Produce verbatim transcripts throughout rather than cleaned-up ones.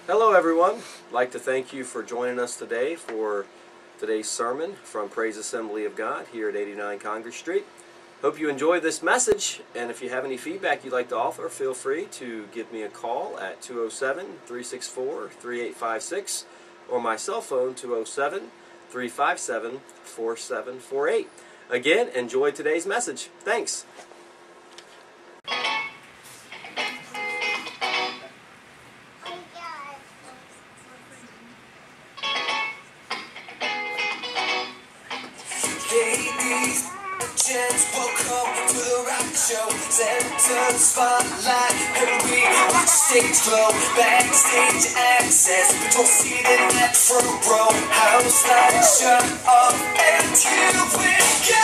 Hello everyone. I'd like to thank you for joining us today for today's sermon from Praise Assembly of God here at eighty-nine Congress Street. Hope you enjoyed this message, and if you have any feedback you'd like to offer, feel free to give me a call at two oh seven, three six four, three eight five six or my cell phone two oh seven, three five seven, four seven four eight. Again, enjoy today's message. Thanks. Welcome to the rock show, center spotlight, and we watch stage glow, backstage access, don't see the net front row, house light shut up and here we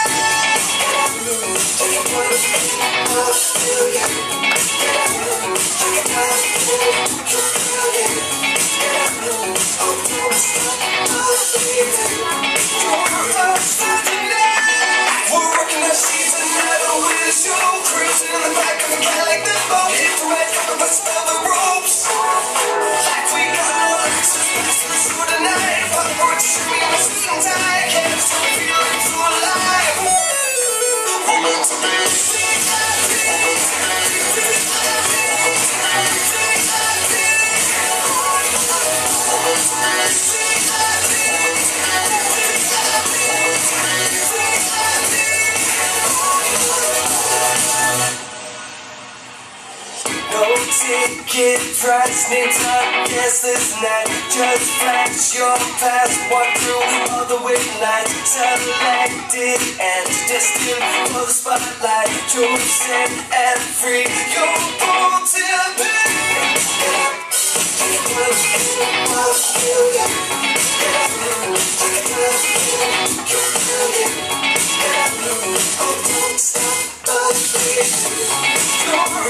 we're working our season metal with a show, cruising in the back of a Cadillac that boat, hit the red carpet, but smell the ropes. Like we got no access, pass the show tonight. Pop work, shimmy in a suit and tie. Can't stop feeling so alive. We're meant to be. No ticket price, need time, guess this night. Just flash your pass, walk through all the midnight. Selected and destined for the spotlight. Chosen and free, you're born to be. Don't stop us,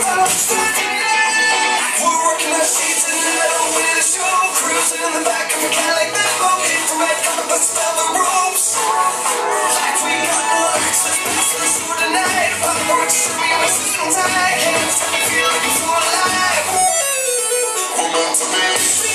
we're working our seats in the middle with a show, cruising in the back of a Cadillac that boat, hit the red carpet, but smell the ropes. Like we got no access, pass the show tonight. Pop work, shimmy in a suit and tie. Can't stop feeling so alive. We're meant to be.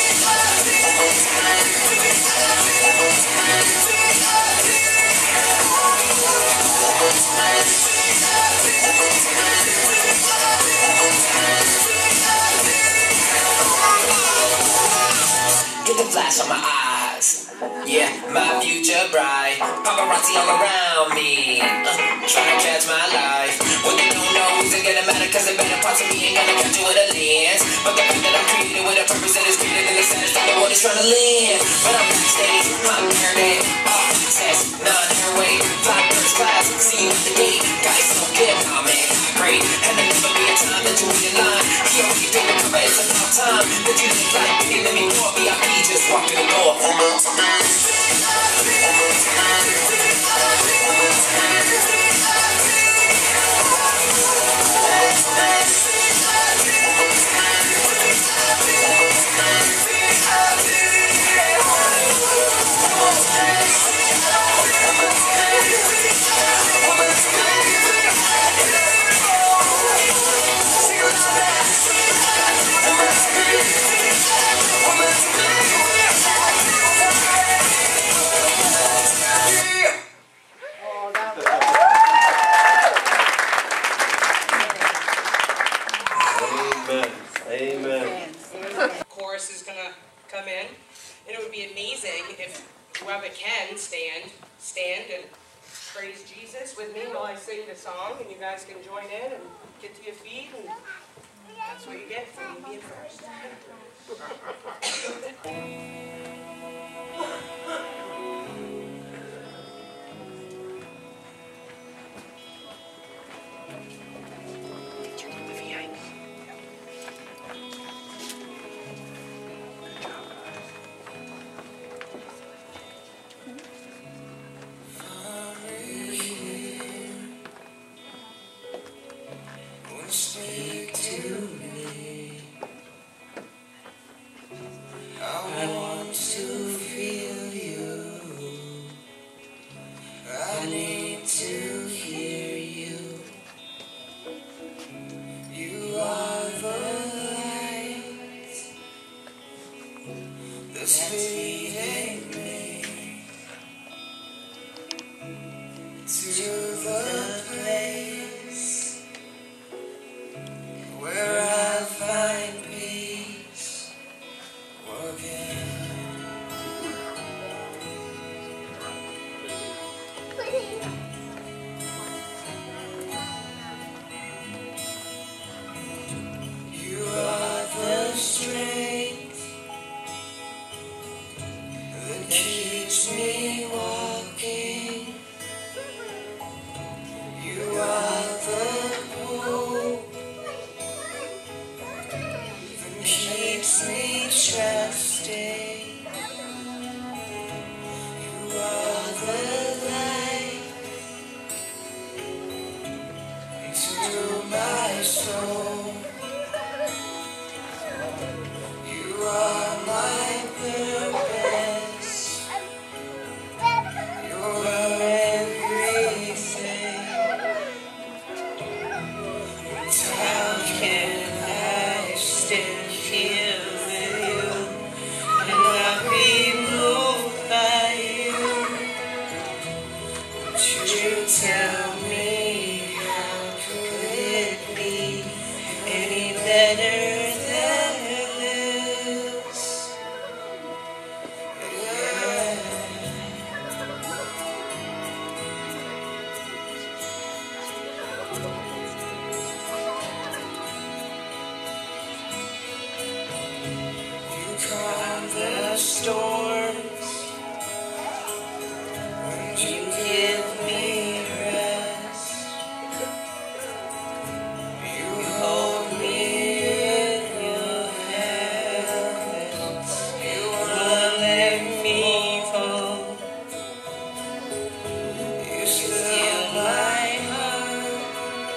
Get the flash on my eyes, yeah, my future bright. Paparazzi all around me, uh, trying to catch my life. What they don't know isn't gonna matter, cause the better parts of me ain't gonna catch you with a lens. But the fact that I'm created with a purpose that is greater than the status that the world is trying to live. But I'm backstage, I'm nerded, all access, non-airway, fly first class, see you at the gate. Guys so good, nah man, great. And there'll never be a time that you wait in line. He already picked the cover, it's about time that you look like me, let me more V I P, just walk through the door. I'm meant to be. Chorus is going to come in, and it would be amazing if whoever can stand, stand and praise Jesus with me while I sing the song, and you guys can join in and get to your feet, and that's what you get for me being first. Stick to me. that's leading me to the place where I find peace working. You are the strength that keeps me walking. You are the hope that keeps me trusting. You are the light to my soul. You are my purpose. You're everything. And how can I stand here with you and not be moved by you? Would you tell me how could it be any better than this? Yeah. You calm the storms and you give me rest. You hold me in your hands. You won't let me fall. You still my heart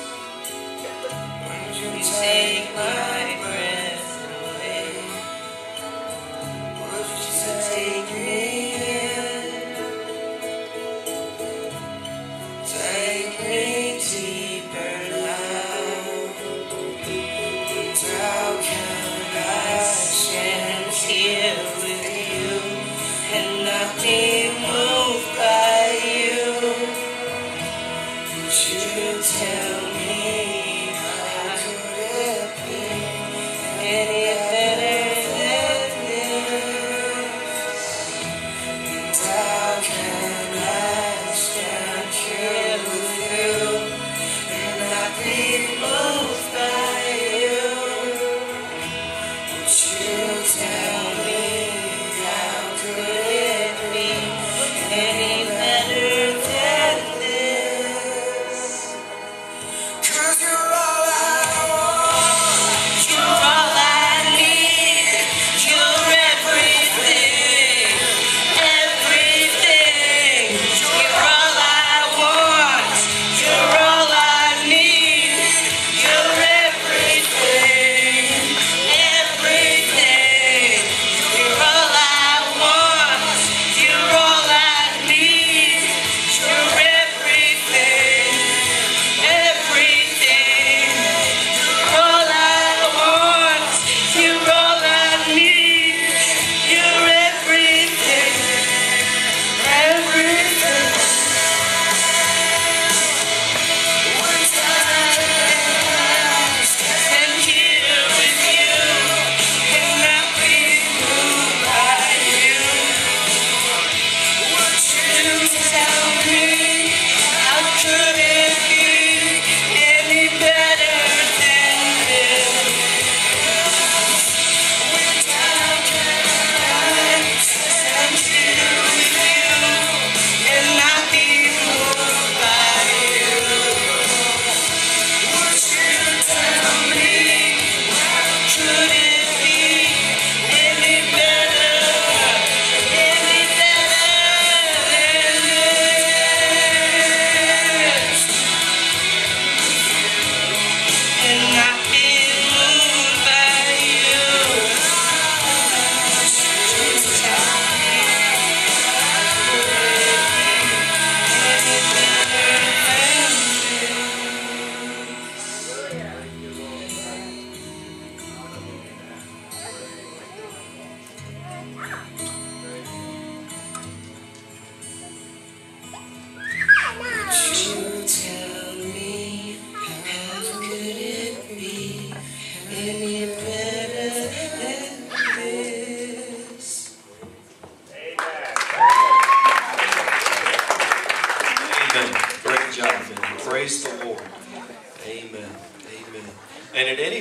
when you take my breath away. Would you take me in, take me deeper now? And how can I stand here with you and not be moved by you? Would you tell me how could it be any better than this? And how can I stand here with you and not be moved by you? Would you tell me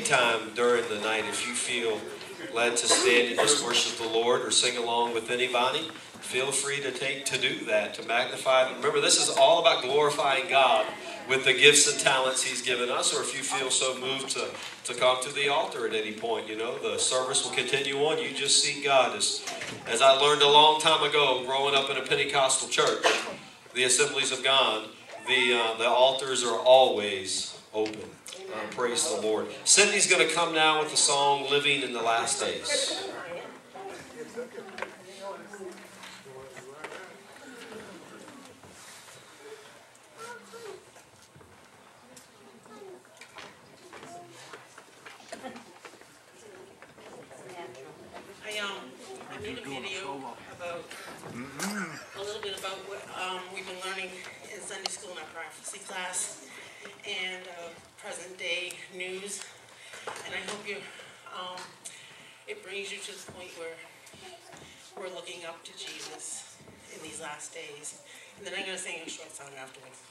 anytime during the night, if you feel led to stand and just worship the Lord or sing along with anybody, feel free to take to do that, to magnify. Remember, this is all about glorifying God with the gifts and talents He's given us. Or if you feel so moved to, to come to the altar at any point, you know, the service will continue on. You just seek God. As, as I learned a long time ago, growing up in a Pentecostal church, the Assemblies of God, the, uh, the altars are always open. Uh, praise the Lord. Cindy's going to come now with the song Living in the Last Days. I, um, I made a video about a little bit about what um, we've been learning in Sunday school in our prophecy class and uh, present day news, and I hope you, um, it brings you to the point where we're looking up to Jesus in these last days. And then I'm going to sing a short song afterwards.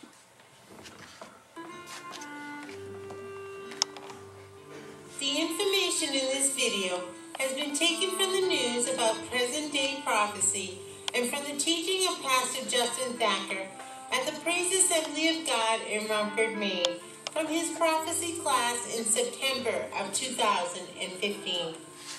The information in this video has been taken from the news about present-day prophecy and from the teaching of Pastor Justin Thacker at the Praise Assembly of God in Rumford, Maine, from his prophecy class in September of two thousand fifteen.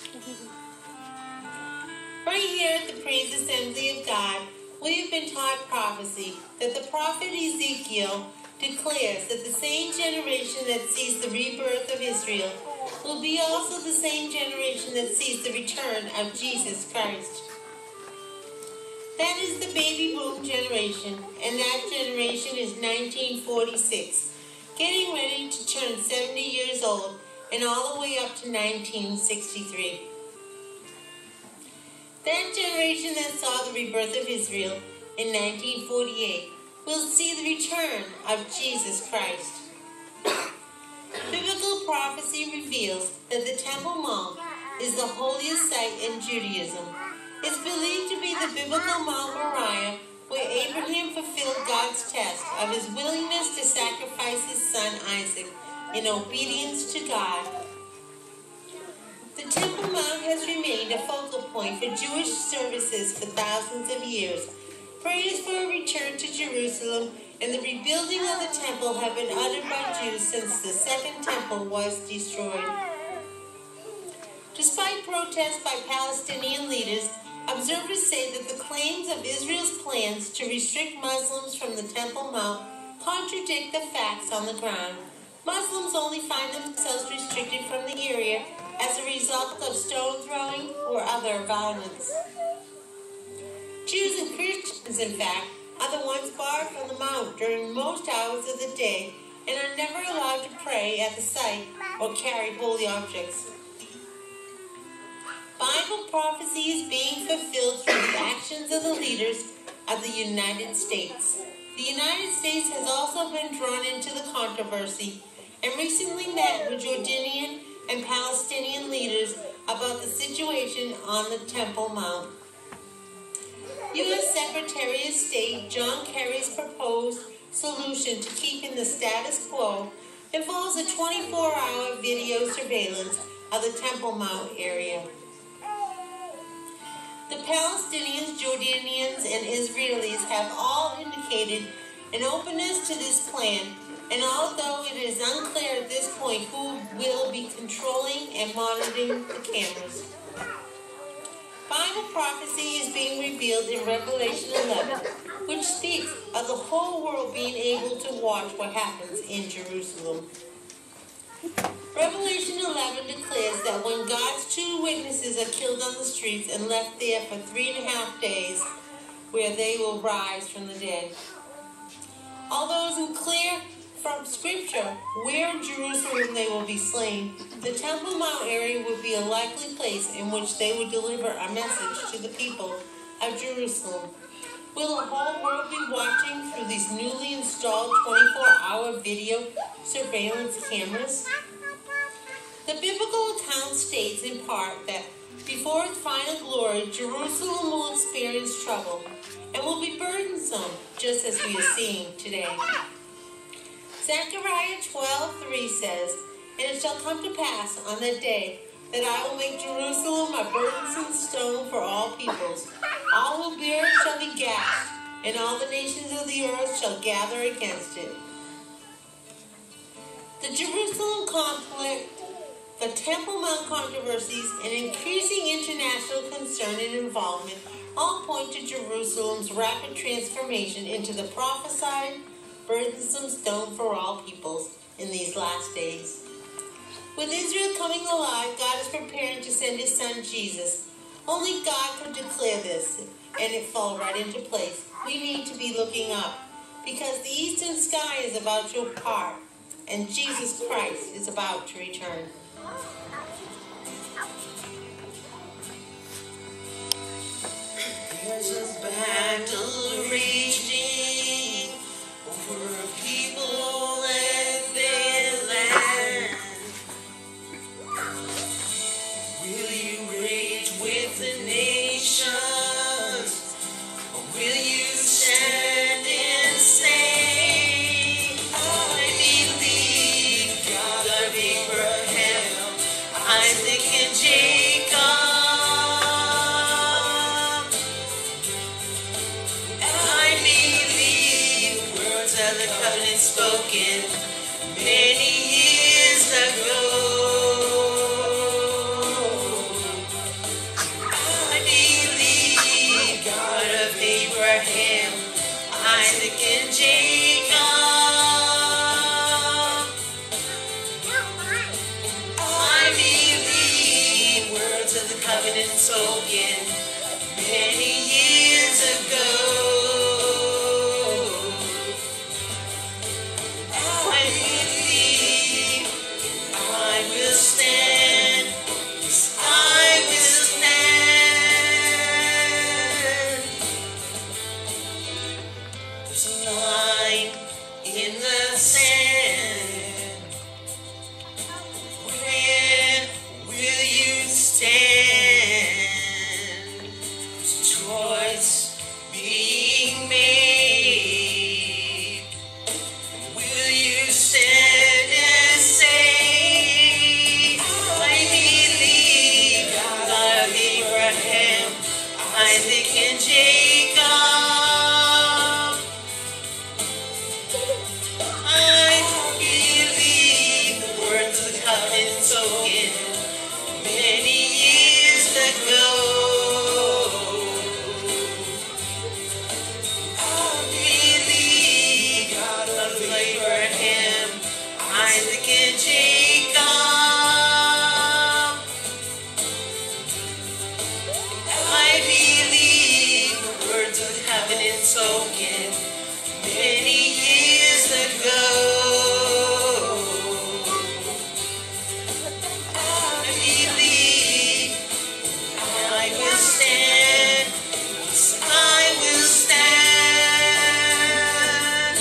Right here at the Praise Assembly of God, we have been taught prophecy that the prophet Ezekiel declares that the same generation that sees the rebirth of Israel will be also the same generation that sees the return of Jesus Christ. That is the baby boom generation, and that generation is nineteen forty-six, getting ready to turn seventy years old, and all the way up to nineteen sixty-three. That generation that saw the rebirth of Israel in nineteen forty-eight will see the return of Jesus Christ. Biblical prophecy reveals that the Temple Mount is the holiest site in Judaism. It's believed to be the biblical Mount Moriah, where Abraham fulfilled God's test of his willingness to sacrifice his son Isaac in obedience to God. The Temple Mount has remained a focal point for Jewish services for thousands of years. Prayers for a return to Jerusalem and the rebuilding of the temple have been uttered by Jews since the Second Temple was destroyed. Despite protests by Palestinian leaders, observers say that the claims of Israel's plans to restrict Muslims from the Temple Mount contradict the facts on the ground. Muslims only find themselves restricted from the area as a result of stone throwing or other violence. Jews and Christians, in fact, are the ones barred from the mount during most hours of the day and are never allowed to pray at the site or carry holy objects. Bible prophecy is being fulfilled through the actions of the leaders of the United States. The United States has also been drawn into the controversy and recently met with Jordanian and Palestinian leaders about the situation on the Temple Mount. U S Secretary of State John Kerry's proposed solution to keeping the status quo involves a twenty-four hour video surveillance of the Temple Mount area. The Palestinians, Jordanians, and Israelis have all indicated an openness to this plan, and although it is unclear at this point who will be controlling and monitoring the cameras. Bible prophecy is being revealed in Revelation eleven, which speaks of the whole world being able to watch what happens in Jerusalem. Revelation eleven declares that when God's two witnesses are killed on the streets and left there for three and a half days, where they will rise from the dead. Although it isn't clear from Scripture where in Jerusalem they will be slain, the Temple Mount area would be a likely place in which they would deliver a message to the people of Jerusalem. Will the whole world be watching through these newly installed twenty-four hour video surveillance cameras? The biblical account states in part that before its final glory, Jerusalem will experience trouble and will be burdensome, just as we are seeing today. Zechariah twelve three says, And it shall come to pass on that day that I will make Jerusalem a burdensome stone for all peoples. All who bear it shall be gashed, and all the nations of the earth shall gather against it. The Jerusalem conflict, the Temple Mount controversies, and increasing international concern and involvement all point to Jerusalem's rapid transformation into the prophesied burdensome stone for all peoples in these last days. With Israel coming alive, God is preparing to send his son Jesus. Only God could declare this, and it fall right into place. We need to be looking up, because the eastern sky is about to part, and Jesus Christ is about to return. There's a battle raging over people and their land. Will you rage with the nations, or will you stand and say, I believe God of Abraham, Isaac and Jacob. The covenant spoken many years ago. I believe God of Abraham, Isaac and Jacob. I believe words of the covenant spoken many years ago. I believe I will stand, yes, I will stand. There's a line in the sand. Where will you stand? There's a choice being made. Will you stand and say, I believe God of Abraham, Isaac and Jacob. I believe the words of the covenant spoken many years ago. I believe God of Abraham, Isaac and Jacob. I believe the words of the covenant spoken many years ago. I believe I will stand, yes, I will stand.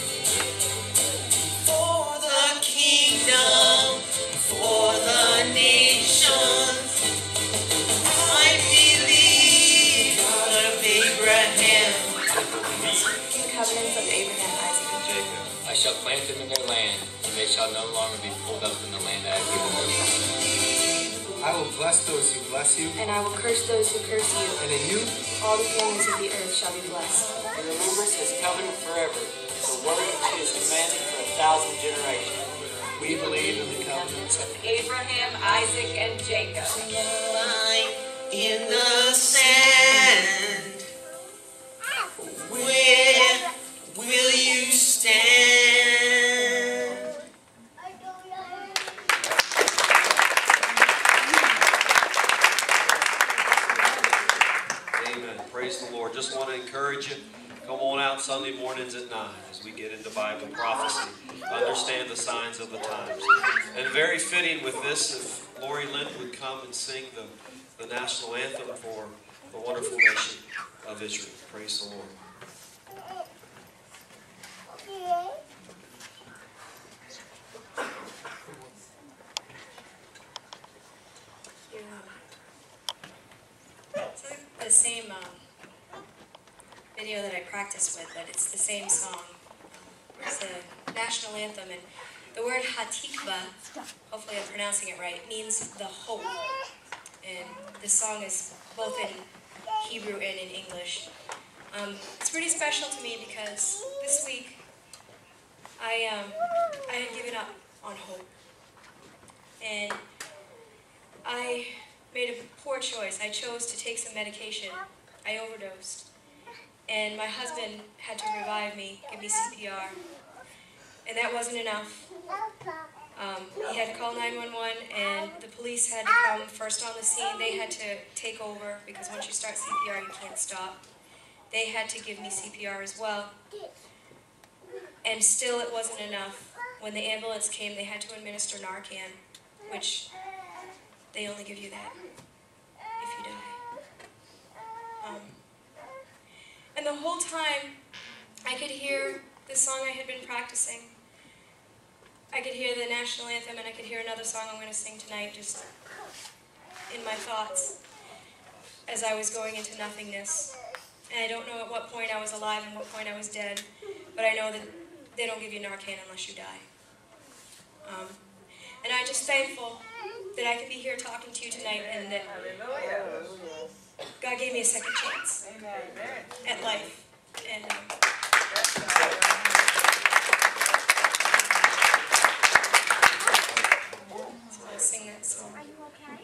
For the kingdom, for the nations, I believe God of Abraham. Covenants of Abraham, Isaac, and Jacob. I shall plant them in their land, and they shall no longer be pulled up in the land I have given them. I will bless those who bless you, And I will curse those who curse you. and in you All the families of the earth shall be blessed. In remembrance his covenant forever, the word which he has commanded for a thousand generations. we believe in the covenants of Abraham, Isaac, and Jacob. Line in the sand. Where will you stand? Amen. Praise the Lord. Just want to encourage you. Come on out Sunday mornings at nine as we get into Bible prophecy. Understand the signs of the times. And very fitting with this, if Lori Lynn would come and sing the, the national anthem for the wonderful nation of Israel. Praise the Lord. It's the same um, video that I practice with, but it's the same song. It's the national anthem, and The word hatikva, hopefully I'm pronouncing it right, means the hope. And this song is both in Hebrew and in English. Um, it's pretty special to me because this week I, um, I had given up on hope. And I made a poor choice. I chose to take some medication. I overdosed. And my husband had to revive me, give me C P R. And that wasn't enough. Um, he had to call nine one one, and the police had to come first on the scene. They had to take over, because once you start C P R, you can't stop. They had to give me C P R as well. And still it wasn't enough. When the ambulance came, they had to administer Narcan, which they only give you that if you die. Um, and the whole time, I could hear the song I had been practicing. I could hear the national anthem, and I could hear another song I'm going to sing tonight, just in my thoughts, as I was going into nothingness. And I don't know at what point I was alive and what point I was dead, but I know that they don't give you Narcan unless you die. Um, and I'm just thankful that I can be here talking to you tonight, and that God gave me a second chance at life. And um, so I'll sing that song. Are you okay?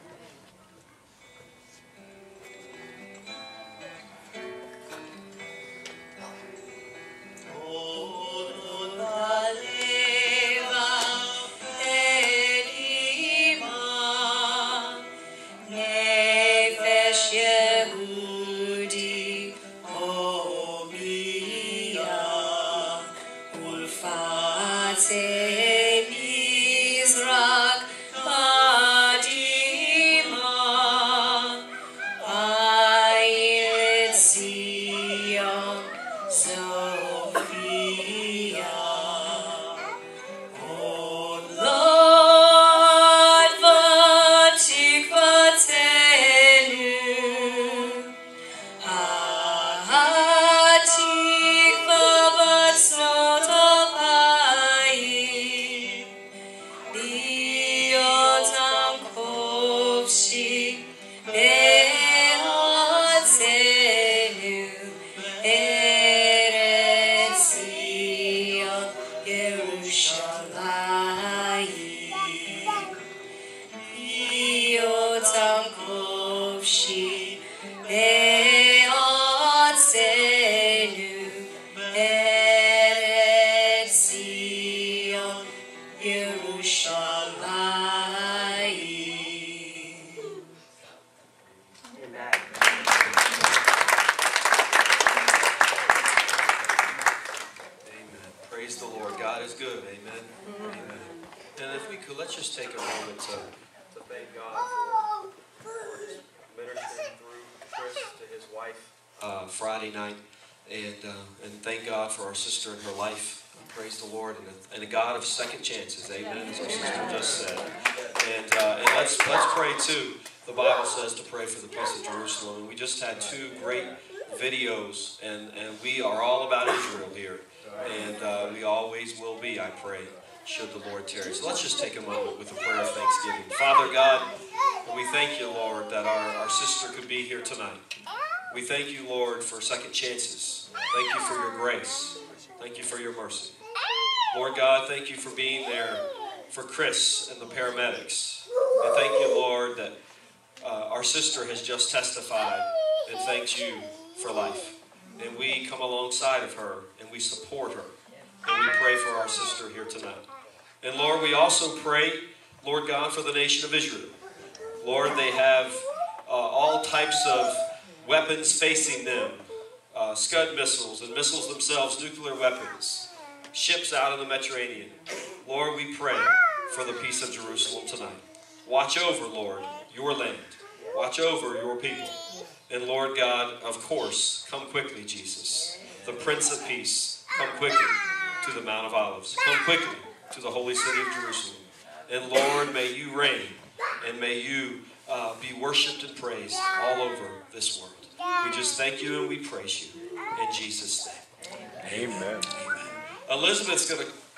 Friday night, and uh, and thank God for our sister and her life. Praise the Lord, and a, and a God of second chances. Amen. As our sister just said. And uh, and let's let's pray too. The Bible says to pray for the peace of Jerusalem, and we just had two great videos, and and we are all about Israel here, and uh, we always will be. I pray, should the Lord tarry. So let's just take a moment with a prayer of thanksgiving. Father God, we thank you, Lord, that our our sister could be here tonight. We thank you, Lord, for second chances. Thank you for your grace. Thank you for your mercy. Lord God, thank you for being there for Chris and the paramedics. And thank you, Lord, that uh, our sister has just testified and thanks you for life. And we come alongside of her and we support her. And we pray for our sister here tonight. And Lord, we also pray, Lord God, for the nation of Israel. Lord, they have uh, all types of weapons facing them, uh, Scud missiles and missiles themselves, nuclear weapons, ships out in the Mediterranean. Lord, we pray for the peace of Jerusalem tonight. Watch over, Lord, your land. Watch over your people. And Lord God, of course, come quickly, Jesus. The Prince of Peace, come quickly to the Mount of Olives. Come quickly to the holy city of Jerusalem. And Lord, may you reign, and may you uh, be worshipped and praised all over this world. We just thank you and we praise you in Jesus' name. Amen. Amen. Elizabeth's going to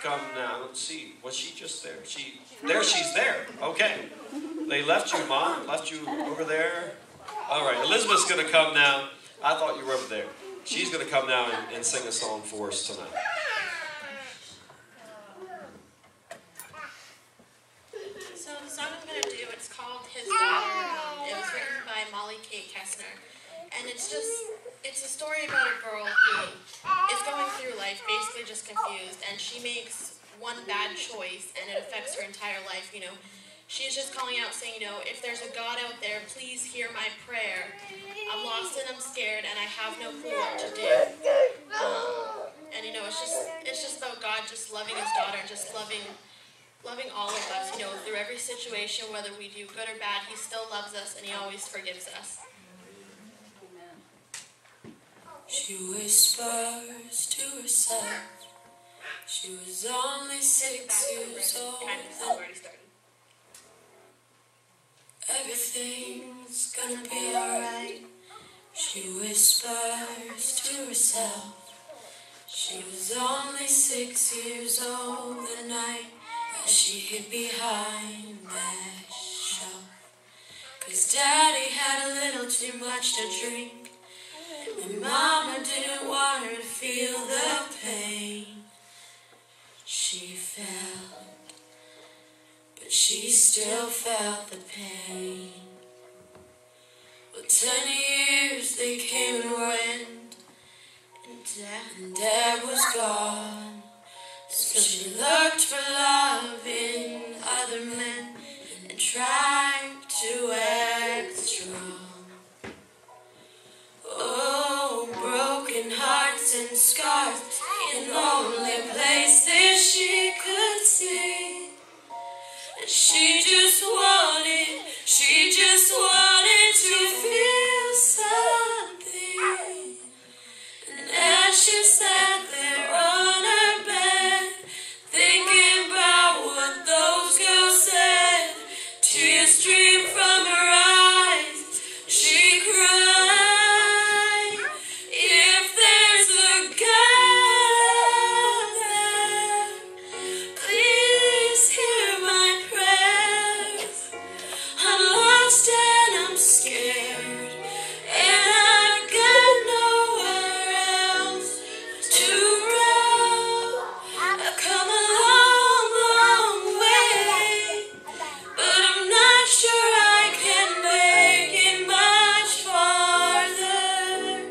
come now. Let's see. Was she just there? She there. She's there. Okay. They left you, Mom. Left you over there. All right. Elizabeth's going to come now. I thought you were over there. She's going to come now and, and sing a song for us tonight. So the song I'm going to do, it's called His Daughter. Um, it was written by Molly Kate Kessner. And it's just, it's a story about a girl who is going through life basically just confused. And she makes one bad choice and it affects her entire life, you know. She's just calling out saying, you know, if there's a God out there, please hear my prayer. I'm lost and I'm scared and I have no clue what to do. Um, and you know, it's just it's just about God just loving his daughter, just loving loving all of us, you know, through every situation, whether we do good or bad, he still loves us and he always forgives us. She whispers to herself. She was only six years old. Everything's gonna be alright. She whispers to herself. She was only six years old the night as she hid behind that shelf. 'Cause Daddy had a little too much to drink, and Mama didn't want her to feel the pain. She felt, but she still felt the pain. Well, ten years they came and went, and Dad, and Dad was gone. So she looked for love in other men and tried to act strong. Oh, broken hearts and scars in lonely places she could see. And she just wanted, she just wanted to feel something. And as she sat there on her bed, thinking about what those girls said, tears streamed from her eyes. She cried, if there's a God there, please hear my prayers. I'm lost and I'm scared, and I've got nowhere else to go. I've come a long, long way, but I'm not sure I can make it much farther.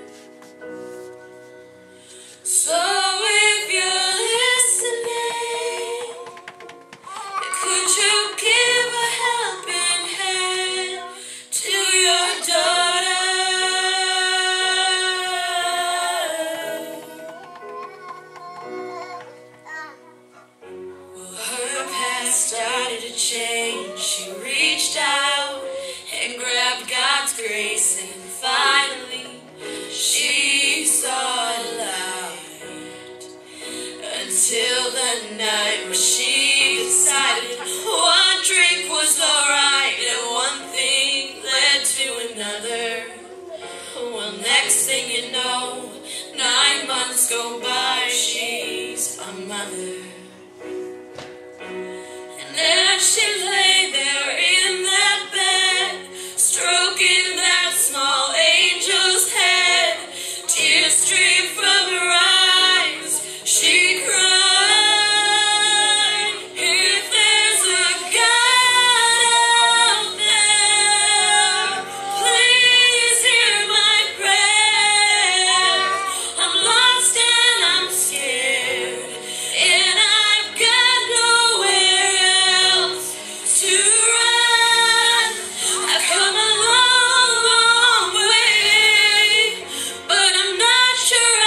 So if you're listening, could you give a helping hand to your daughter? Well, her past started to change. She reached out and grabbed God's grace, and finally she saw light. Until the night where she decided one drink was alright, and one thing led to another. Well, next thing you know, nine months go by, she's a mother. And as she lay there in that bed, stroking that small angel's head, tears streamed from her eyes. She cried, if there's a God out there, please hear my prayer. I'm lost and I'm scared, and I've got nowhere else to run. I've come a long, long way, but I'm not sure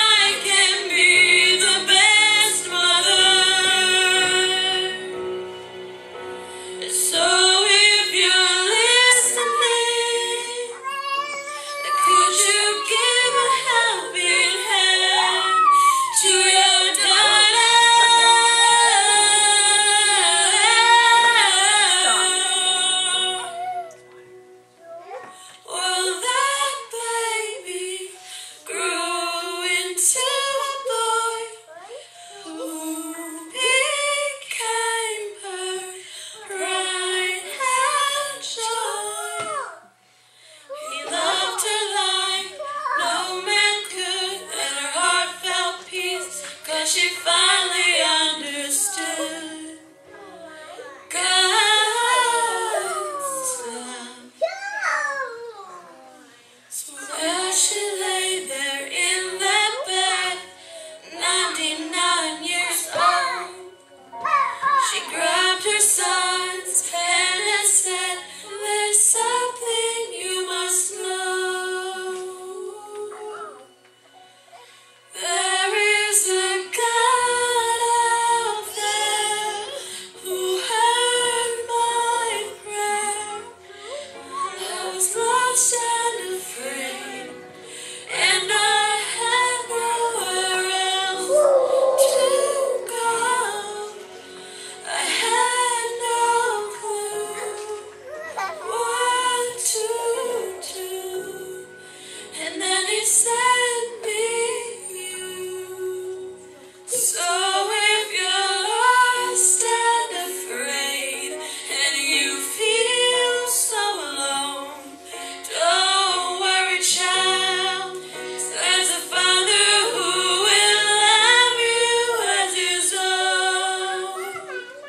stand afraid, and I had nowhere else to go. I had no clue what to do, and then he sent me you. So if you're lost and afraid, and you feel so alone, don't worry, child. There's a Father who will love you as his own,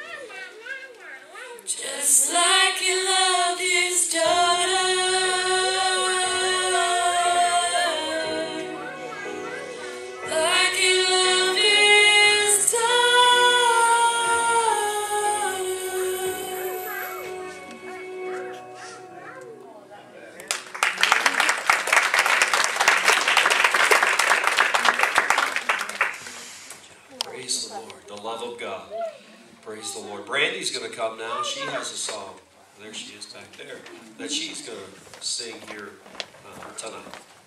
just like he loved his daughter, like he loved his daughter. Praise the Lord. The love of God. Praise the Lord. Brandy's going to come now. She has a song. There she is back there. That she's going to sing here uh, tonight.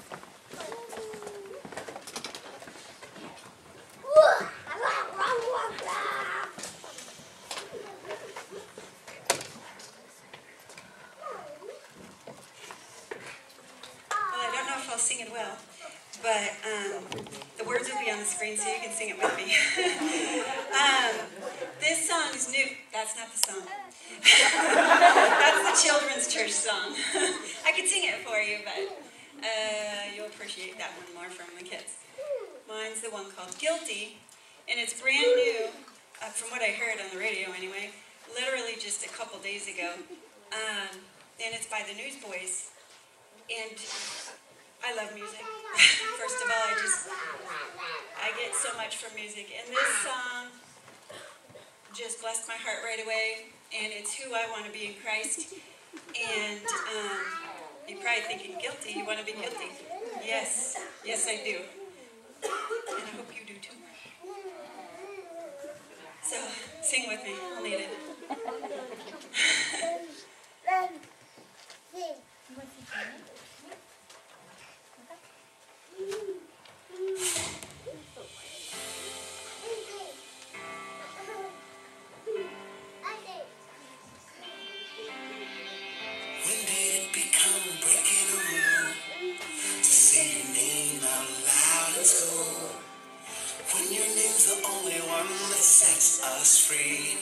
Well, I don't know if I'll sing it well, but um, the words will be on the screen so you can sing it with me. um, this song is new. That's not the song. That's the children's church song. I could sing it for you, but uh, you'll appreciate that one more from the kids. Mine's the one called Guilty, and it's brand new, uh, from what I heard on the radio anyway, literally just a couple days ago. Um, and it's by the Newsboys. And I love music. First of all, I just, I get so much from music. And this song just blessed my heart right away. And it's who I want to be in Christ. And um, you're probably thinking, guilty, you want to be guilty. Yes, yes I do. And I hope you do too. So, sing with me, I'll need it. When did it become breaking a rule to say your name out loud in school? When your name's the only one that sets us free.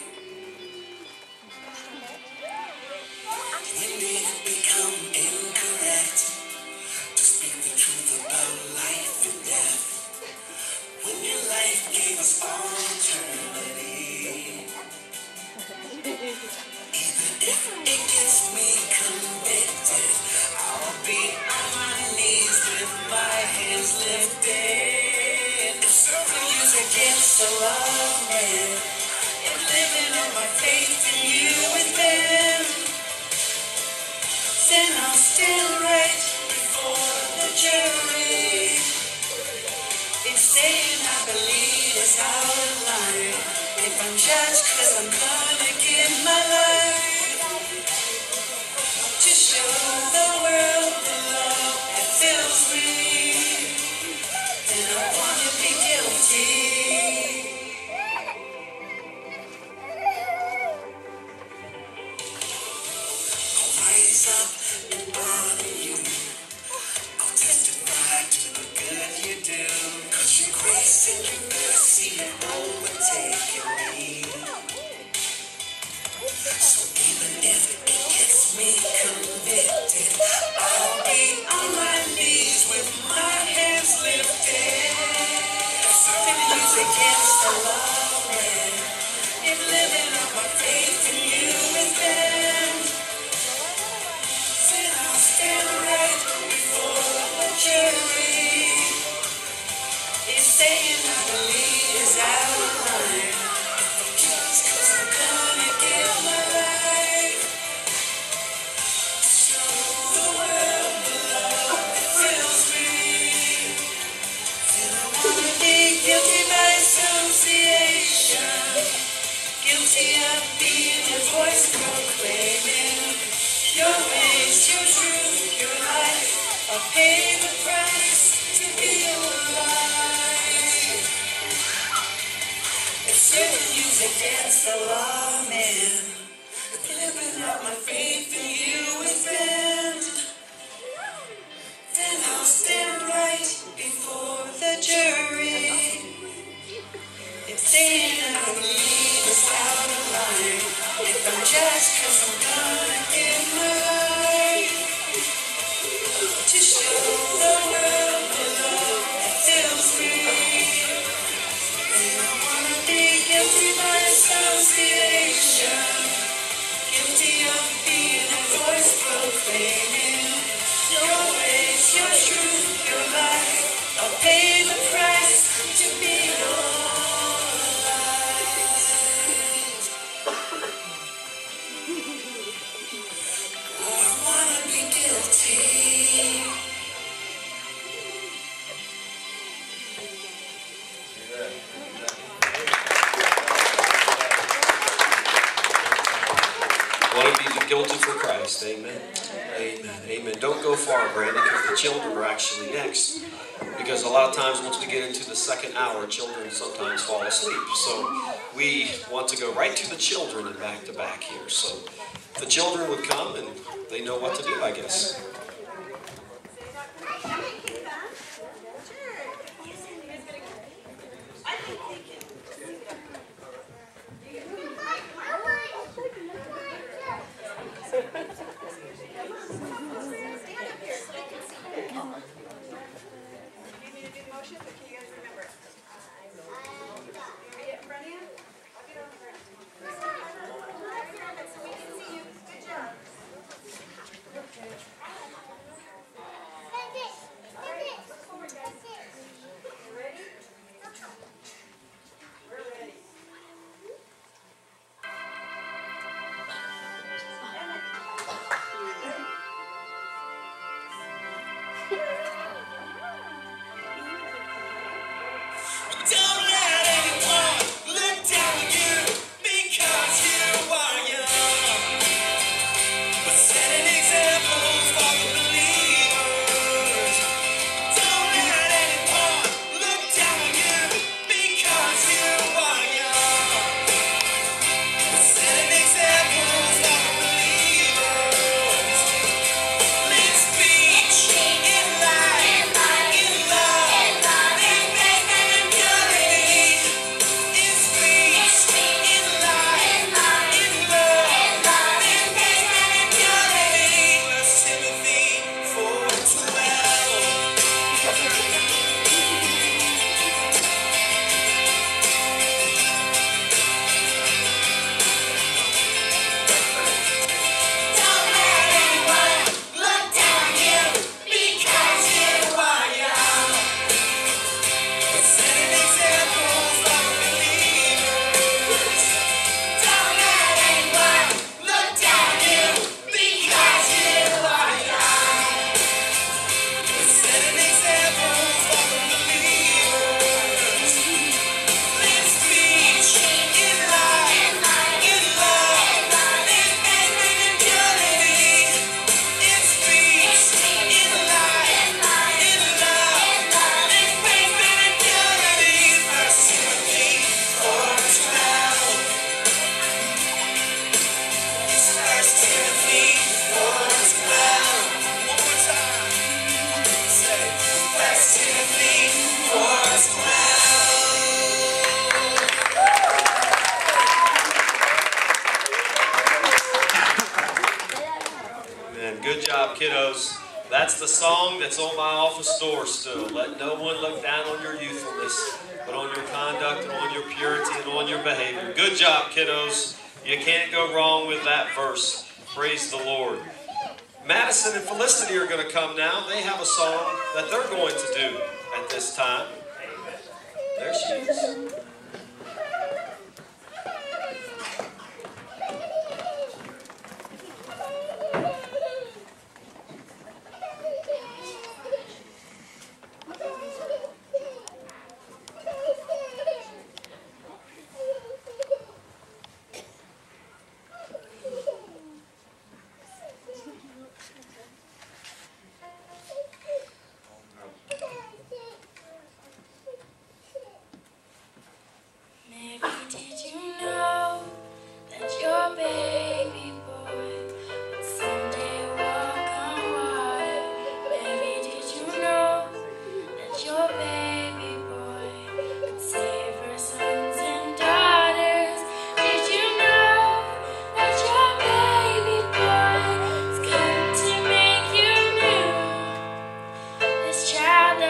When did it become incorrect to speak the truth about life and death? When your life gave us all eternity. Even if it gets me convicted, I'll be on my knees with my hands lifted. If serving you's against the love, man, if living on my faith in you has been, then I'll stand right before the jury. It's saying I believe it's out of line. If I'm judged cause I'm gonna give my life to show the world the love that fills me, then I wanna be guilty. I'll rise up and honor you. I'll testify to the good you do, cause your grace and your mercy have overtaken me. So even if it gets me convicted, I'll be on my knees with my hands lifted. If serving you's against the law, man, if living on my faith in you is been, then I'll stand right before the jury. It's saying I believe is out of line. Just cause I'm gonna give my life to show the world the love that fills me. Then I wanna be guilty by association, guilty of being a voice proclaiming your ways, your truth, your life. paid the price to be alive. If certain use against the law of man, living out my faith in you is bent, then I'll stand right before the jury. If saying I believe is out of line, if I'm just cause I'm gonna give my life to show the world the love that fills me. And I wanna be guilty by association, guilty of being a voice proclaiming your ways, your truth, your life. I'll pay the price to be yours. Want to be guilty for Christ. Amen. Amen. Amen. Don't go far, Brandon, because the children are actually next. Because a lot of times once we get into the second hour, children sometimes fall asleep. So we want to go right to the children and back to back here. So the children would come and they know what to do, I guess. Good job, kiddos. That's the song that's on my office door still. Let no one look down on your youthfulness, but on your conduct and on your purity and on your behavior. Good job, kiddos. You can't go wrong with that verse. Praise the Lord. Madison and Felicity are going to come now. They have a song that they're going to do at this time. There she is.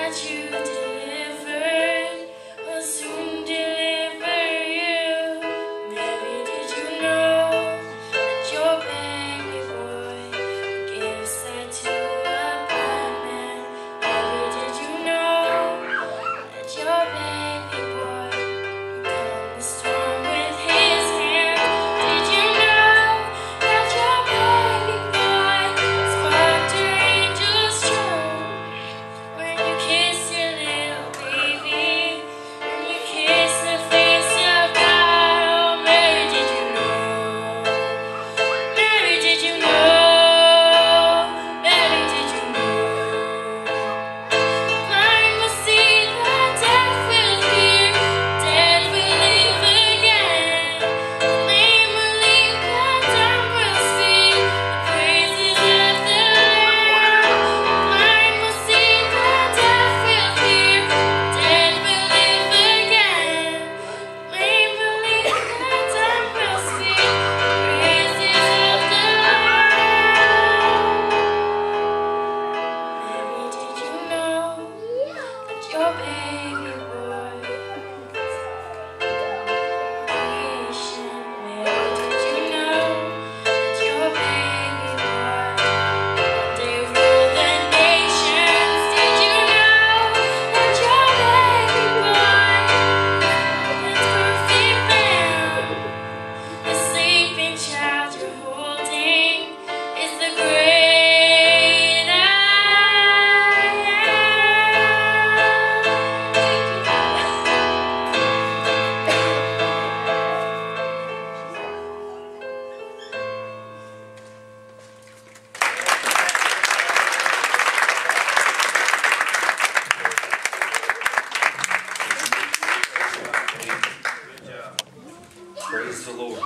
Praise the Lord.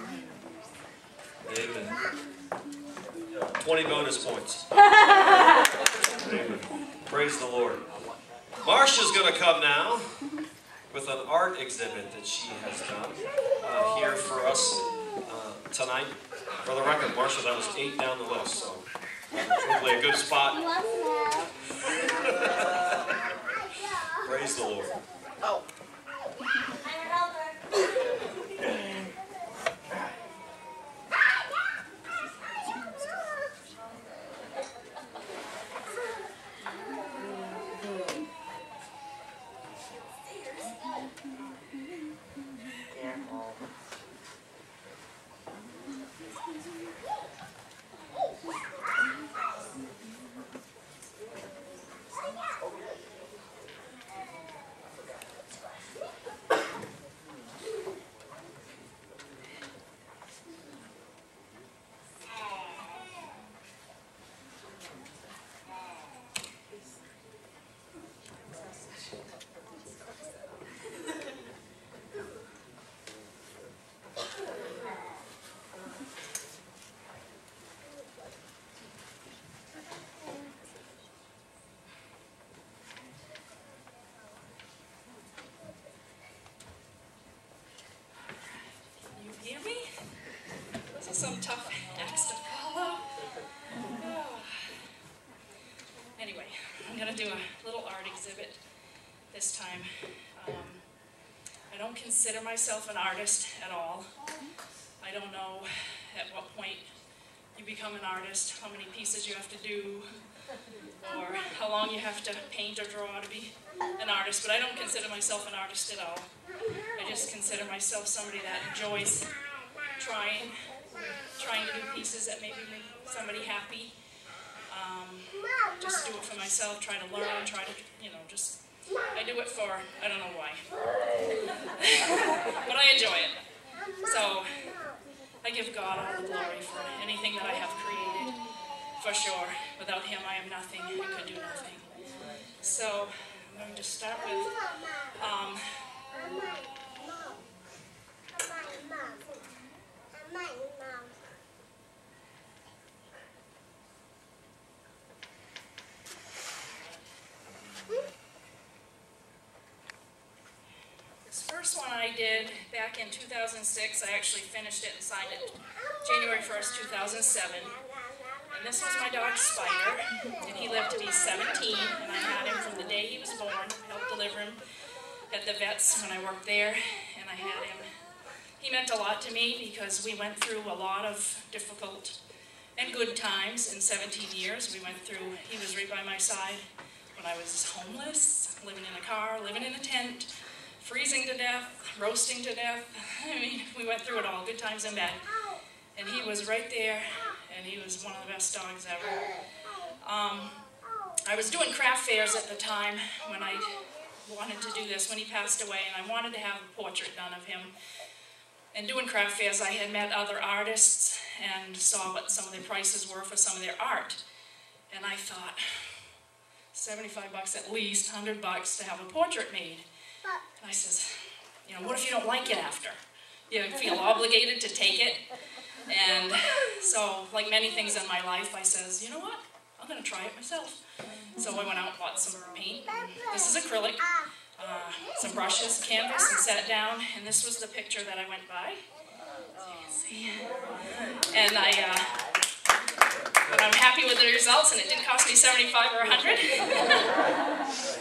Amen. twenty bonus points. Amen. Praise the Lord. Marcia's going to come now with an art exhibit that she has done uh, here for us uh, tonight. For the record, Marcia, that was eight down the list, so uh, hopefully a good spot. Praise the Lord. Oh. Some tough acts to follow. Oh. Anyway, I'm going to do a little art exhibit this time. Um, I don't consider myself an artist at all. I don't know at what point you become an artist, how many pieces you have to do, or how long you have to paint or draw to be an artist, but I don't consider myself an artist at all. I just consider myself somebody that enjoys trying trying to do pieces that maybe make somebody happy. Um, just do it for myself, try to learn, try to, you know, just, I do it for, I don't know why. But I enjoy it. So, I give God all the glory for anything that I have created, for sure. Without Him, I am nothing, I could do nothing. So, I'm going to start with, um, this first one I did back in two thousand six. I actually finished it and signed it January first, two thousand seven. And this was my dog Spider, and he lived to be seventeen, and I had him from the day he was born. I helped deliver him at the vet's when I worked there, and I had him. He meant a lot to me because we went through a lot of difficult and good times in seventeen years. We went through, he was right by my side when I was homeless, living in a car, living in a tent, freezing to death, roasting to death. I mean, we went through it all, good times and bad. And he was right there, and he was one of the best dogs ever. Um, I was doing craft fairs at the time when I wanted to do this, when he passed away, and I wanted to have a portrait done of him. And doing craft fairs, I had met other artists and saw what some of their prices were for some of their art. And I thought, seventy-five bucks at least, one hundred bucks to have a portrait made. And I says, you know, what if you don't like it after? You feel obligated to take it. And so, like many things in my life, I says, you know what? I'm going to try it myself. So I went out and bought some paint. This is acrylic. Uh, some brushes, canvas, and sat down, and this was the picture that I went by. So you can see. And I, uh, but I'm happy with the results, and it didn't cost me seventy-five or a hundred.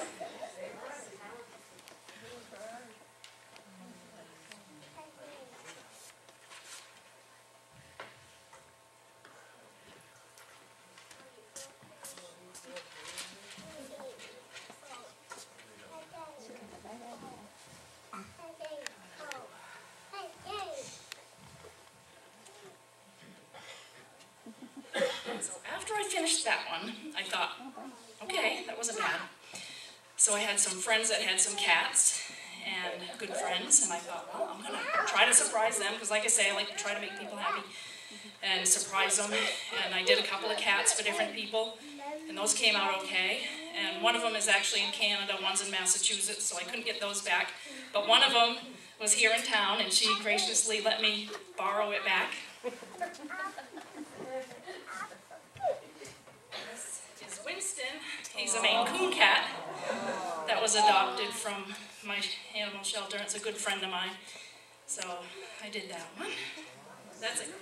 So after I finished that one, I thought, okay, that wasn't bad. So I had some friends that had some cats, and good friends, and I thought, well, I'm going to try to surprise them, because like I say, I like to try to make people happy and surprise them. And I did a couple of cats for different people, and those came out okay. And one of them is actually in Canada, one's in Massachusetts, so I couldn't get those back. But one of them was here in town, and she graciously let me borrow it back. Winston, he's a Maine Coon cat that was adopted from my animal shelter. It's a good friend of mine. So I did that one. That's it.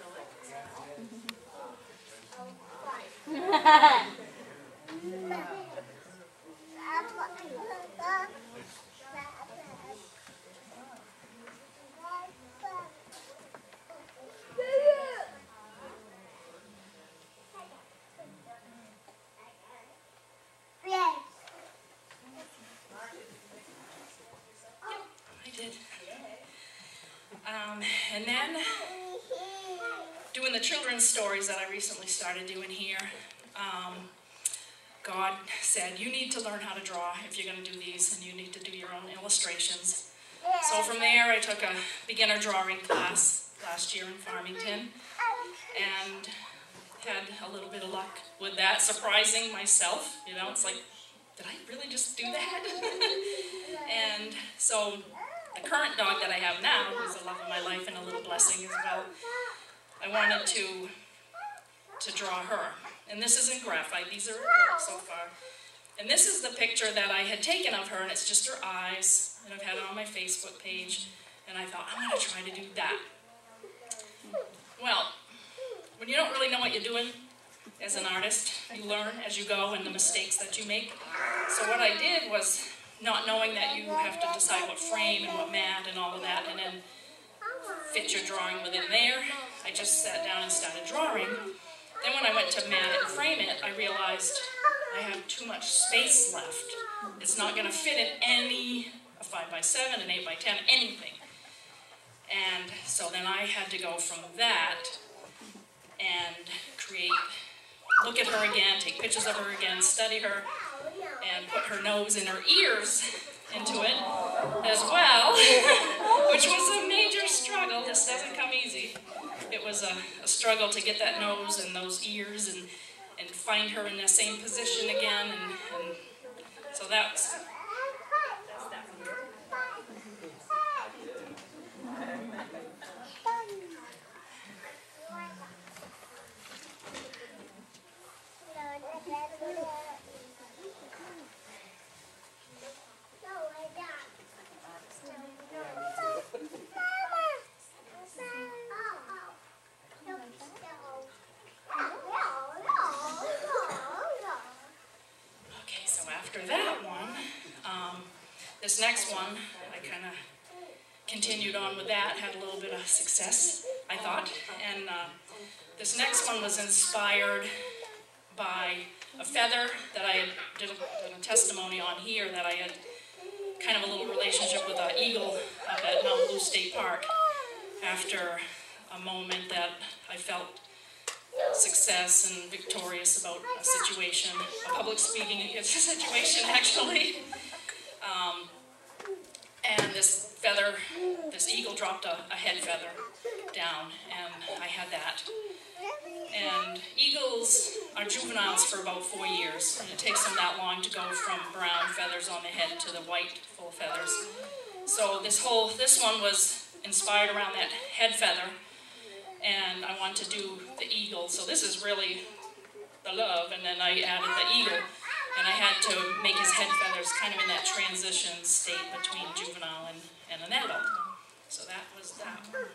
Um, and then doing the children's stories that I recently started doing here, um, God said, you need to learn how to draw if you're going to do these, and you need to do your own illustrations. So from there I took a beginner drawing class last year in Farmington, and had a little bit of luck with that, surprising myself. You know, it's like, did I really just do that? And so the current dog that I have now, who's the love of my life and a little blessing as well, I wanted to to draw her. And this is in graphite. These are acrylic so far. And this is the picture that I had taken of her, and it's just her eyes. And I've had it on my Facebook page. And I thought, I'm going to try to do that. Well, when you don't really know what you're doing as an artist, you learn as you go and the mistakes that you make. So what I did was, not knowing that you have to decide what frame and what mat and all of that, and then fit your drawing within there, I just sat down and started drawing. Then when I went to mat it and frame it, I realized I have too much space left. It's not going to fit in any, a five by seven, an eight by ten, anything. And so then I had to go from that and create, look at her again, take pictures of her again, study her, and put her nose and her ears into it as well, which was a major struggle. This doesn't come easy. It was a, a struggle to get that nose and those ears and, and find her in the same position again, and, and so that's, that's that one. Okay, so after that one, Um, this next one, I kind of continued on with that, had a little bit of success, I thought. And uh, this next one was inspired by a feather that I had did a, did a testimony on here, that I had kind of a little relationship with an eagle up at Mount Blue State Park after a moment that I felt success and victorious about a situation, a public speaking situation actually. Um, and this feather, this eagle dropped a, a head feather down, and I had that. And eagles are juveniles for about four years, and it takes them that long to go from brown feathers on the head to the white full feathers. So this whole, this one was inspired around that head feather, and I want to do the eagle. So this is really the love, and then I added the eagle, and I had to make his head feathers kind of in that transition state between juvenile and, and an adult. So that was that one.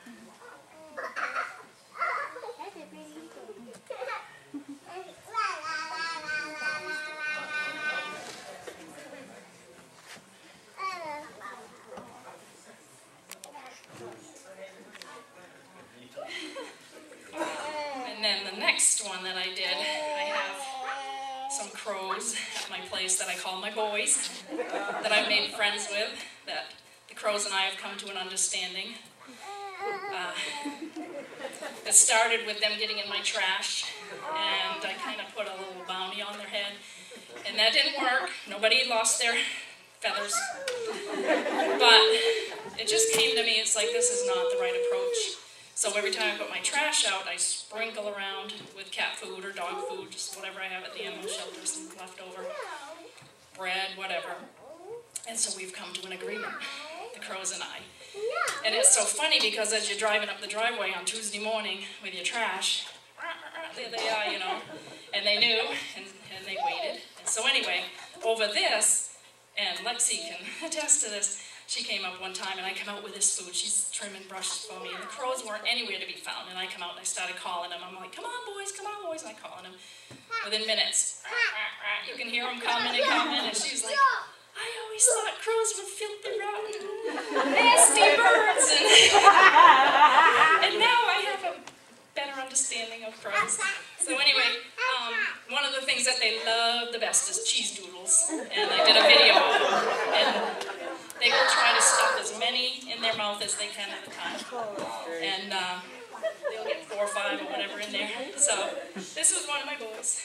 And then the next one that I did, I have some crows at my place that I call my boys, that I've made friends with, that the crows and I have come to an understanding. Uh, it started with them getting in my trash, and I kind of put a little bounty on their head, and that didn't work. Nobody lost their feathers, but it just came to me, it's like, this is not the right approach. So every time I put my trash out, I sprinkle around with cat food or dog food, just whatever I have at the animal shelter, some leftover bread, whatever. And so we've come to an agreement, the crows and I. And it's so funny because as you're driving up the driveway on Tuesday morning with your trash, there they are, you know, and they knew, and, and they waited. And so anyway, over this, and Lexi can attest to this, she came up one time and I come out with this food. She's trimming brushes for me, and the crows weren't anywhere to be found. And I come out and I started calling them. I'm like, come on boys, come on boys, and I'm calling them. Within minutes, you can hear them coming and coming, and she's like, I always thought crows were filthy, rotten, nasty birds, and, and now I have a better understanding of crows. So anyway, um, one of the things that they love the best is cheese doodles, and I did a video of them, and they will try to stuff as many in their mouth as they can at a time, and uh, they'll get four or five or whatever in there. So this was one of my boys.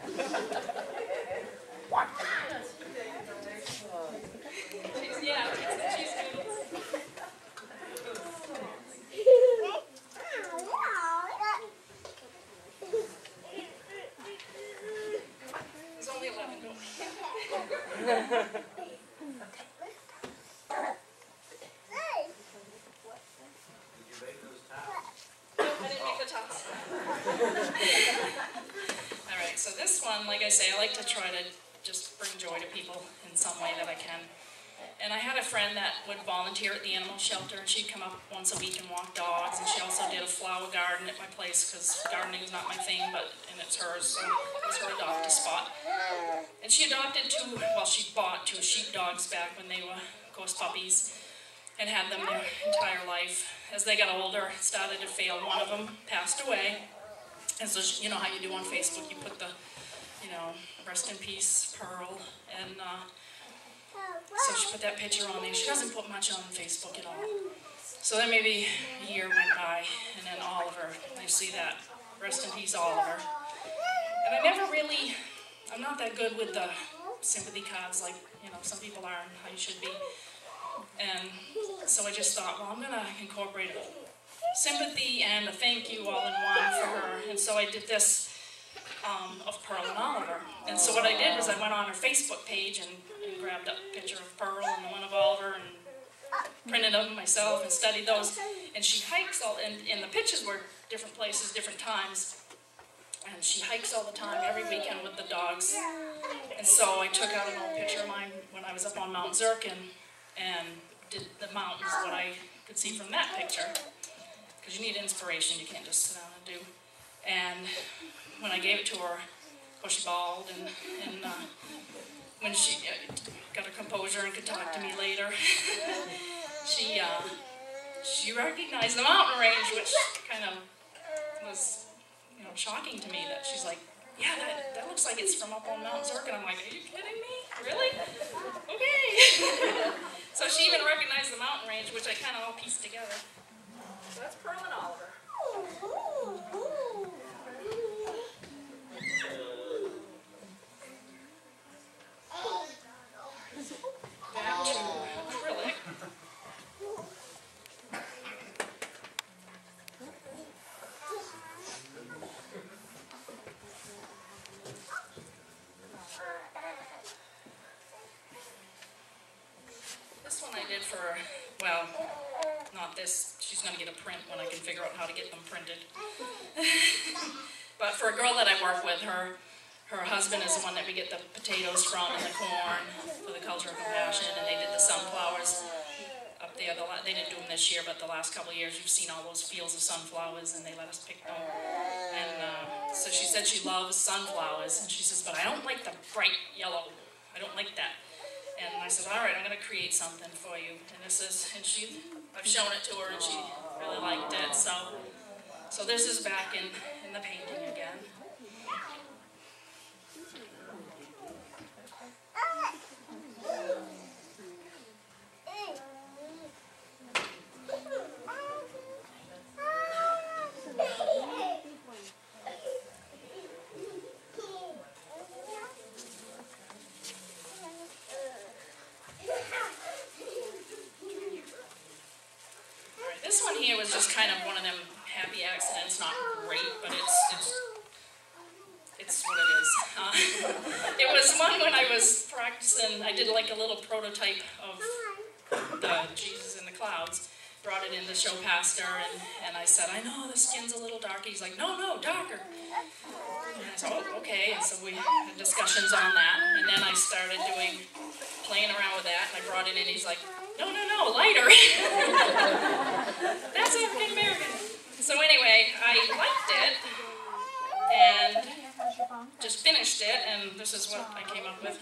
Yeah, it's the cheese doodles. There's only eleven, don't we? Alright, so this one, like I say, I like to try to just bring joy to people in some way that I can. And I had a friend that would volunteer at the animal shelter, and she'd come up once a week and walk dogs, and she also did a flower garden at my place, because gardening is not my thing, but and it's hers, so it's her adopted spot. And she adopted two, well, she bought two sheepdogs back when they were, of course, puppies, and had them their entire life. As they got older, it started to fail. One of them passed away. And so, she, you know how you do on Facebook, you put the, you know, rest in peace, Pearl. And uh, so she put that picture on there. She doesn't put much on Facebook at all. So then maybe a year went by, and then Oliver, I see that, rest in peace, Oliver. And I never really, I'm not that good with the sympathy cards like, you know, some people are and how you should be. And so I just thought, well, I'm going to incorporate sympathy and a thank you all in one for her. And so I did this um, of Pearl and Oliver. And so what I did was I went on her Facebook page and, and grabbed a picture of Pearl and one of Oliver and printed them myself and studied those. And she hikes all, and, and the pictures were different places, different times. And she hikes all the time, every weekend with the dogs. And so I took out an old picture of mine when I was up on Mount Zircon and did the mountains, what I could see from that picture. Because you need inspiration, you can't just sit down and do. And when I gave it to her, well, she bawled, and, and uh, when she uh, got her composure and could talk to me later. she, uh, she recognized the mountain range, which kind of was, you know, shocking to me. That she's like, yeah, that, that looks like it's from up on Mount Zork. And I'm like, are you kidding me? Really? Okay. So she even recognized the mountain range, which I kind of all pieced together. So that's Pearl and Oliver. Back to acrylic. This one I did for, well, not this. She's going to get a print when I can figure out how to get them printed. But for a girl that I work with, her her husband is the one that we get the potatoes from and the corn for the Culture of Compassion, and they did the sunflowers up there. The, they didn't do them this year, but the last couple of years you've seen all those fields of sunflowers, and they let us pick them. And uh, so she said she loves sunflowers, and she says, but I don't like the bright yellow. I don't like that. And I said, all right, I'm going to create something for you. And this is, and she, I've shown it to her, and she really liked it. So, so this is back in, in the painting again. This one here was just kind of one of them happy accidents, not great, but it's it's, it's what it is. Uh, it was one when I was practicing, I did like a little prototype of the Jesus in the Clouds, brought it in to show Pastor, and, and I said, I know the skin's a little darker. He's like, no, no, darker. And I said, oh, okay, and so we had discussions on that, and then I started doing, playing around with that, and I brought it in, he's like, no, no, no, lighter. That's African American. So anyway, I liked it and just finished it, and this is what I came up with.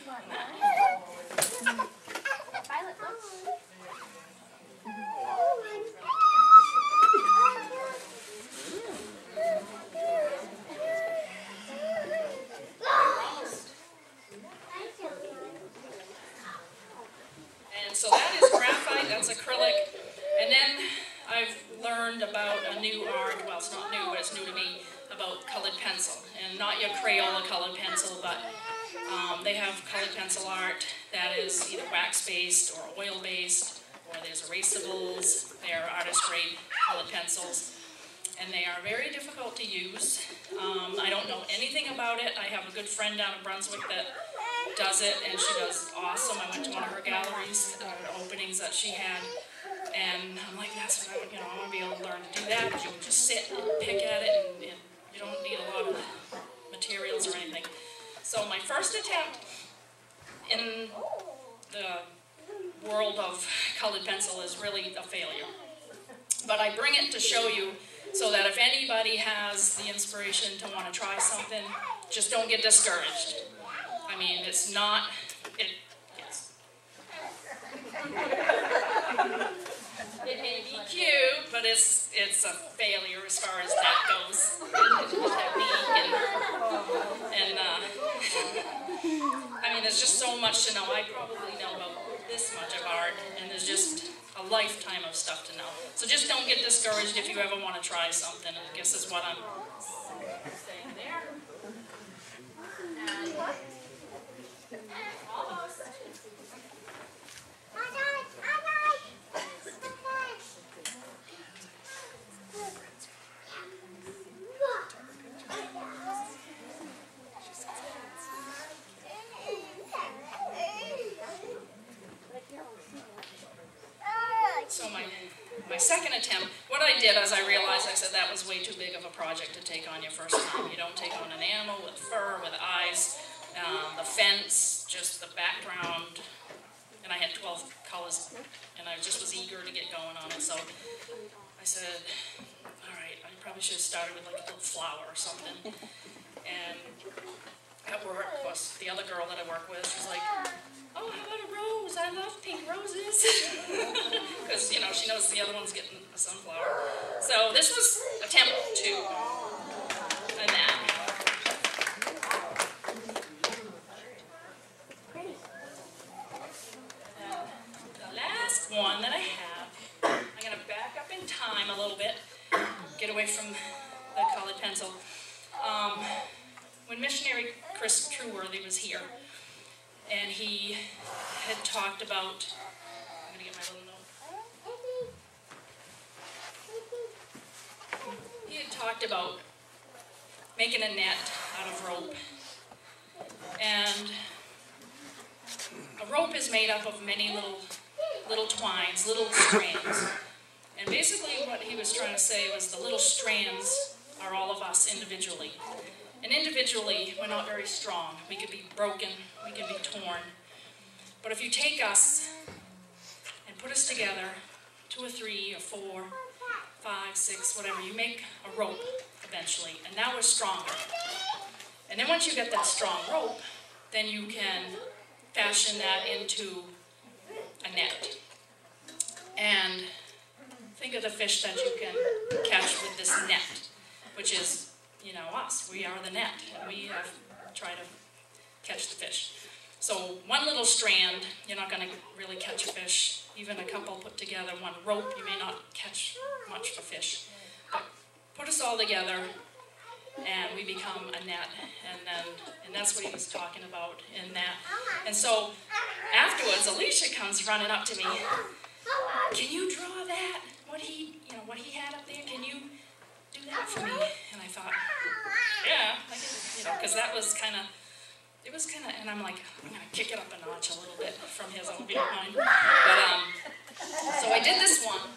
And so that is graphite, that's acrylic, and then I've learned about a new art, well it's not new, but it's new to me, about colored pencil. And not your Crayola colored pencil, but um, they have colored pencil art that is either wax-based or oil-based, or there's erasables. They're artist-grade colored pencils, and they are very difficult to use. Um, I don't know anything about it. I have a good friend down in Brunswick that does it, and she does awesome. I went to one of her galleries, uh, openings that she had, and I'm like, that's what I, you know, I want to be able to learn to do that. But you can just sit and pick at it, and, and you don't need a lot of materials or anything. So my first attempt in the world of colored pencil is really a failure. But I bring it to show you so that if anybody has the inspiration to want to try something, just don't get discouraged. I mean, it's not, it, yes. It may be cute, but it's it's a failure as far as that goes. Technique and, and uh, I mean, there's just so much to know. I probably know about this much of art, and there's just a lifetime of stuff to know. So just don't get discouraged if you ever want to try something. I guess is what I'm saying there. And almost. So my, my second attempt, what I did is I realized, I said that was way too big of a project to take on your first time. You don't take on an animal with fur, with eyes, um, the fence, just the background, and I had twelve colors, and I just was eager to get going on it. So I said, all right, I probably should have started with like a little flower or something. And at work, was the other girl that I work with, she's like, oh, how about a rose? the other one's getting a sunflower. So this was attempt two. And that. And the last one that I have, I'm going to back up in time a little bit, get away from the colored pencil. Um, when missionary Chris Trueworthy was here, and he had talked about, I'm going to get my little note. He had talked about making a net out of rope. And a rope is made up of many little, little twines, little strands. And basically what he was trying to say was the little strands are all of us individually. And individually, we're not very strong. We could be broken, we can be torn. But if you take us and put us together, two or three or four, five, six, whatever, you make a rope eventually, and now we're stronger. And then once you get that strong rope, then you can fashion that into a net. And think of the fish that you can catch with this net, which is, you know, us. We are the net, and we have try to catch the fish. So one little strand, you're not going to really catch a fish. Even a couple put together, one rope, you may not catch much of a fish. But put us all together, and we become a net, and then and that's what he was talking about in that. And so afterwards, Alicia comes running up to me. Can you draw that? What he, you know, what he had up there? Can you do that for me? And I thought, yeah, I can, you know, because that was kind of, it was kind of, and I'm like, I'm gonna kick it up a notch a little bit from his. I hope you don't mind. But um, so I did this one.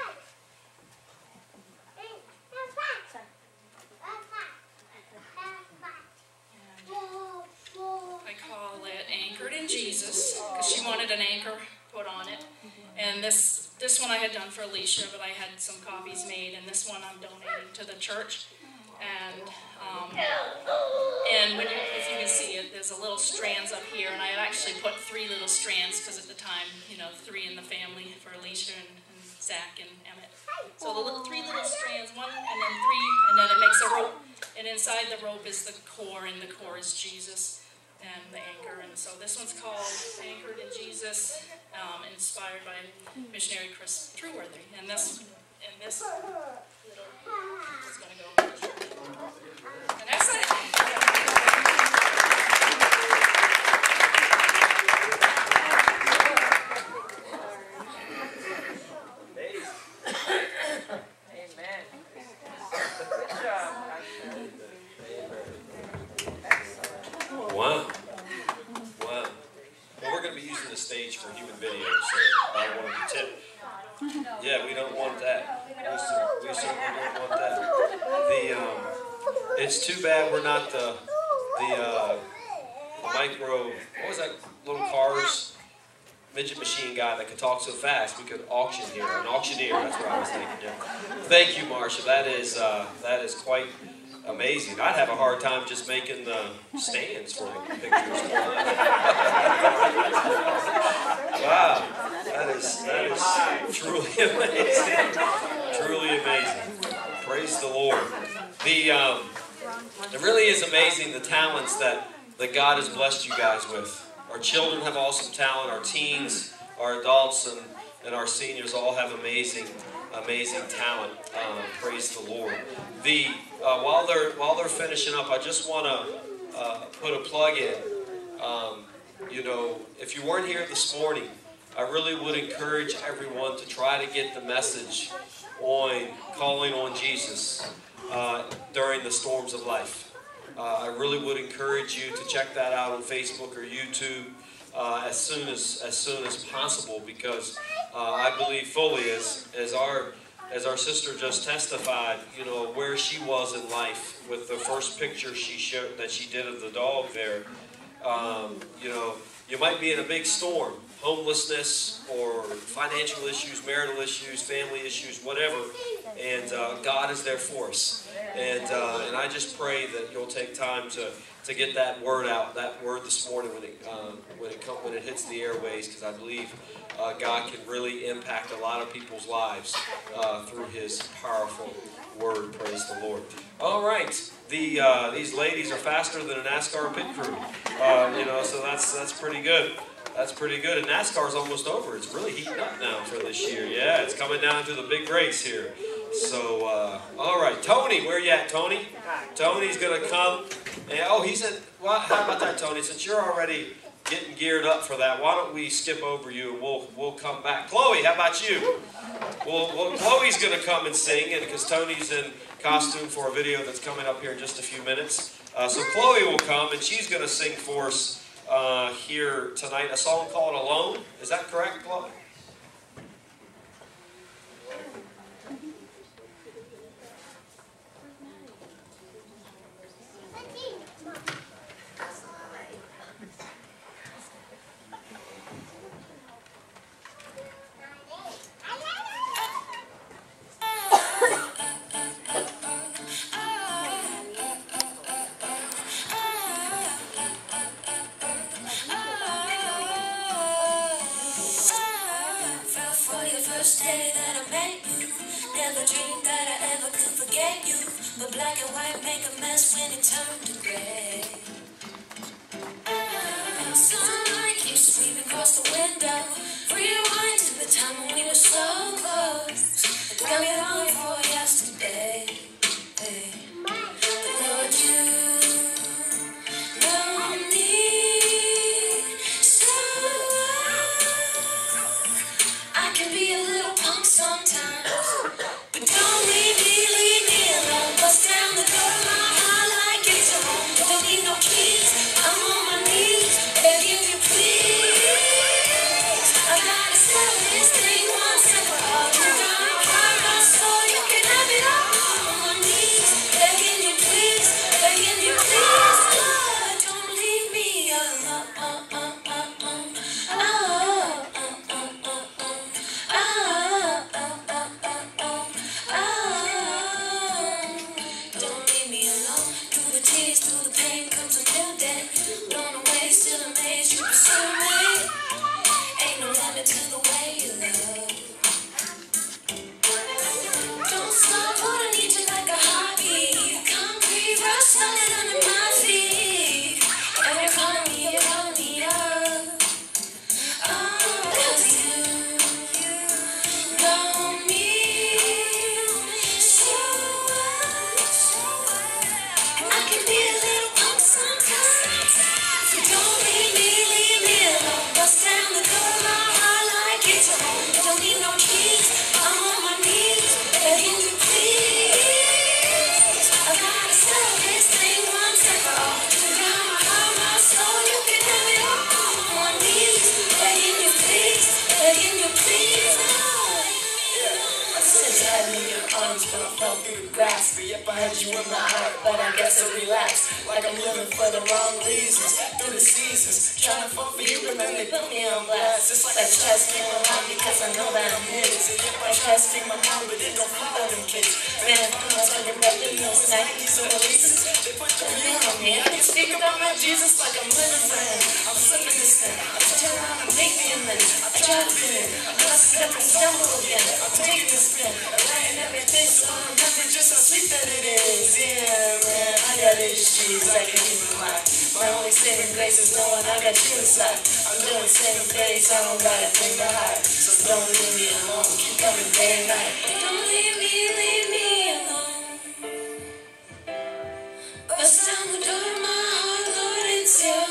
I call it Anchored in Jesus, because she wanted an anchor put on it. And this this one I had done for Alicia, but I had some copies made, and this one I'm donating to the church. And um, and when you, if you can see it, there's a little strands up here, and I had actually put three little strands, because at the time, you know, three in the family for Alicia and, and Zach and Emmett. So the little three little strands, one and then three, and then it makes a rope. And inside the rope is the core, and the core is Jesus and the anchor. And so this one's called Anchored in Jesus, um, inspired by missionary Chris Trueworthy. And this, and this little is going to go. And that's it. Amen. Good job, Wow. Wow. Well, we're going to be using the stage for human video, so I don't want to be tipped. Yeah, we don't want that. We, we certainly don't want that. The, um, it's too bad we're not the, the, uh, micro, what was that, little cars, midget machine guy that could talk so fast. We could auction here, an auctioneer, that's what I was thinking. Yeah. Thank you, Marcia. That is, uh, that is quite amazing. I'd have a hard time just making the stands for the pictures. Wow, that is that is truly amazing. Truly amazing. Praise the Lord. The um, it really is amazing the talents that that God has blessed you guys with. Our children have awesome talent. Our teens, our adults, and and our seniors all have amazing. Amazing talent. Um, praise the Lord. The uh, while they're while they're finishing up, I just want to uh, put a plug in. Um, you know, if you weren't here this morning, I really would encourage everyone to try to get the message on calling on Jesus uh, during the storms of life. Uh, I really would encourage you to check that out on Facebook or YouTube uh, as soon as as soon as possible, because uh, I believe fully, as as our as our sister just testified, you know, where she was in life with the first picture she showed that she did of the dog there. Um, you know, you might be in a big storm, homelessness or financial issues, marital issues, family issues, whatever. and uh, God is there for us. And uh, and I just pray that you'll take time to to get that word out, that word this morning when it um, when it come, when it hits the airways, because I believe uh, God can really impact a lot of people's lives uh, through His powerful word. Praise the Lord. All right, the uh, these ladies are faster than a NASCAR pit crew, uh, you know, so that's that's pretty good. That's pretty good. And NASCAR's almost over. It's really heating up now for this year. Yeah, it's coming down to the big race here. So, uh, all right, Tony, where you at, Tony? Tony's gonna come. And, oh, he said, well, how about that, Tony? Since you're already getting geared up for that, why don't we skip over you and we'll we'll come back. Chloe, how about you? Well, well Chloe's gonna come and sing, and because Tony's in costume for a video that's coming up here in just a few minutes. Uh, so Chloe will come, and she's gonna sing for us uh, here tonight. A song called "Alone." Is that correct, Chloe? First day that I met you, never dreamed that I ever could forget you. But black and white make a mess when it turned to gray. Sunlight keeps sweeping across the window. Rewind to the time when we were so close. Got me longing for yesterday. Hey. Lord, you know me so well. I can be a little punk sometimes, but don't leave me, leave me alone. Bust down the door of my heart like it's a home. Don't need no keys, I'm on my knees, begging you please. I gotta settle this thing once and for all. You got my heart, my soul, you can have it all. On my knees, begging you please, begging you please. Lord, don't leave me alone. Yep, I had you in my heart, but I guess I relapsed. Like I'm living for the wrong reasons. Through the seasons, trying to fall for you, but then they put me on blast. It's like I try to speak my mind because I know that I'm his. Yep, I try to speak my mind, but it don't follow them kids. Man, I'm not talking about the news, Nikes or releases. They put the hell on me. I can speak about my Jesus like I'm living for him. I'm slipping this thing. I turn around and make me a minute. I try to fit in. I must step and stumble again. I'm taking this spin. I'm writing everything so I remember just how sweet that it is. Yeah, man, I got issues I can keep in mind. My only saving grace is knowing I got you inside. I'm doing saving grace, I don't got a thing to hide. So don't leave me alone, keep coming day and night. Don't leave me, leave me alone. Bust down the door of my heart, Lord, it's you.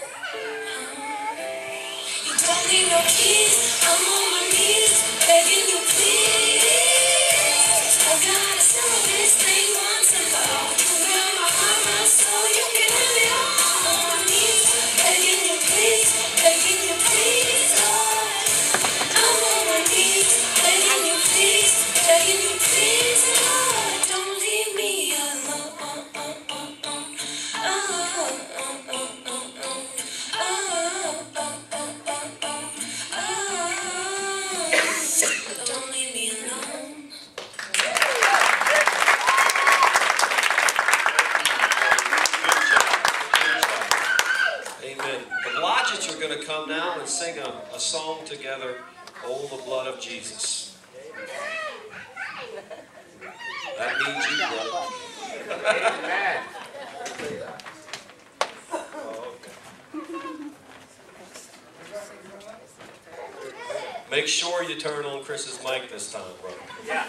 You don't need no keys, I'm on my knees, begging you please. I gotta settle this thing once and for all. You got my heart, my soul, you can have it all. On my knees, begging you please, begging you please, Lord. I'm on my knees, begging you please, begging you please, Lord. Don't leave me alone. Don't leave me alone. sing a, a song together, Oh, the Blood of Jesus. That means you, brother. Amen. Make sure you turn on Chris's mic this time, brother. Yeah.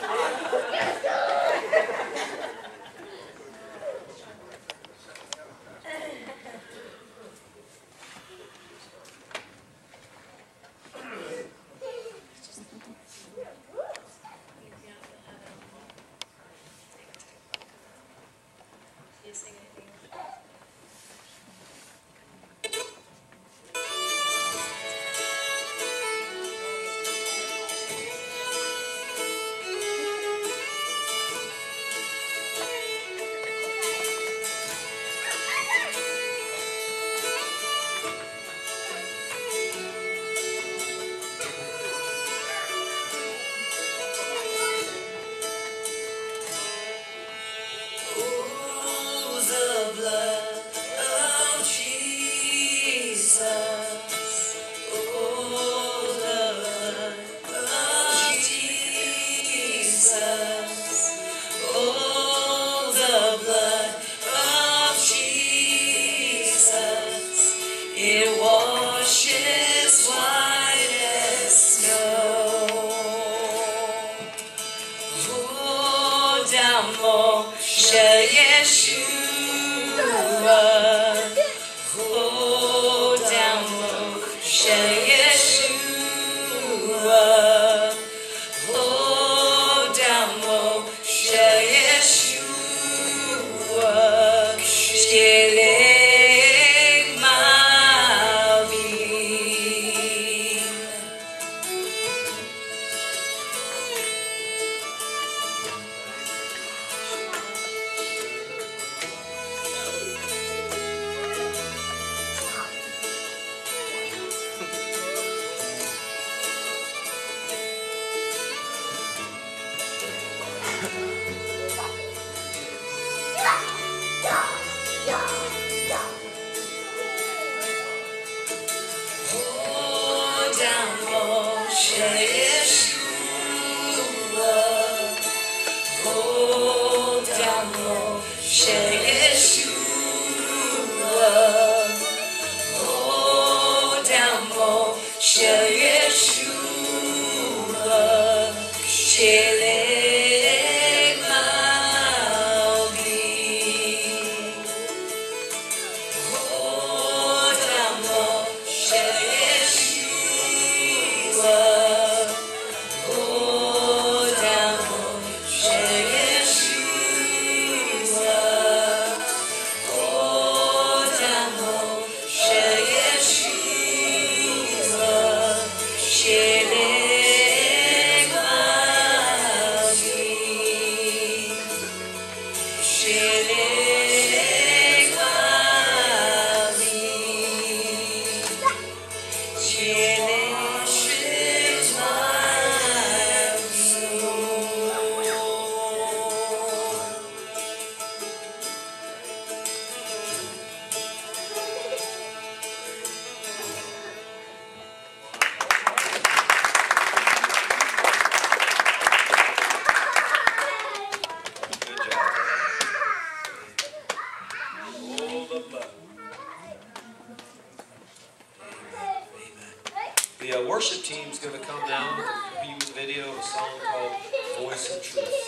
The uh, worship team's going to come now and use a video of a song called Voice of Truth.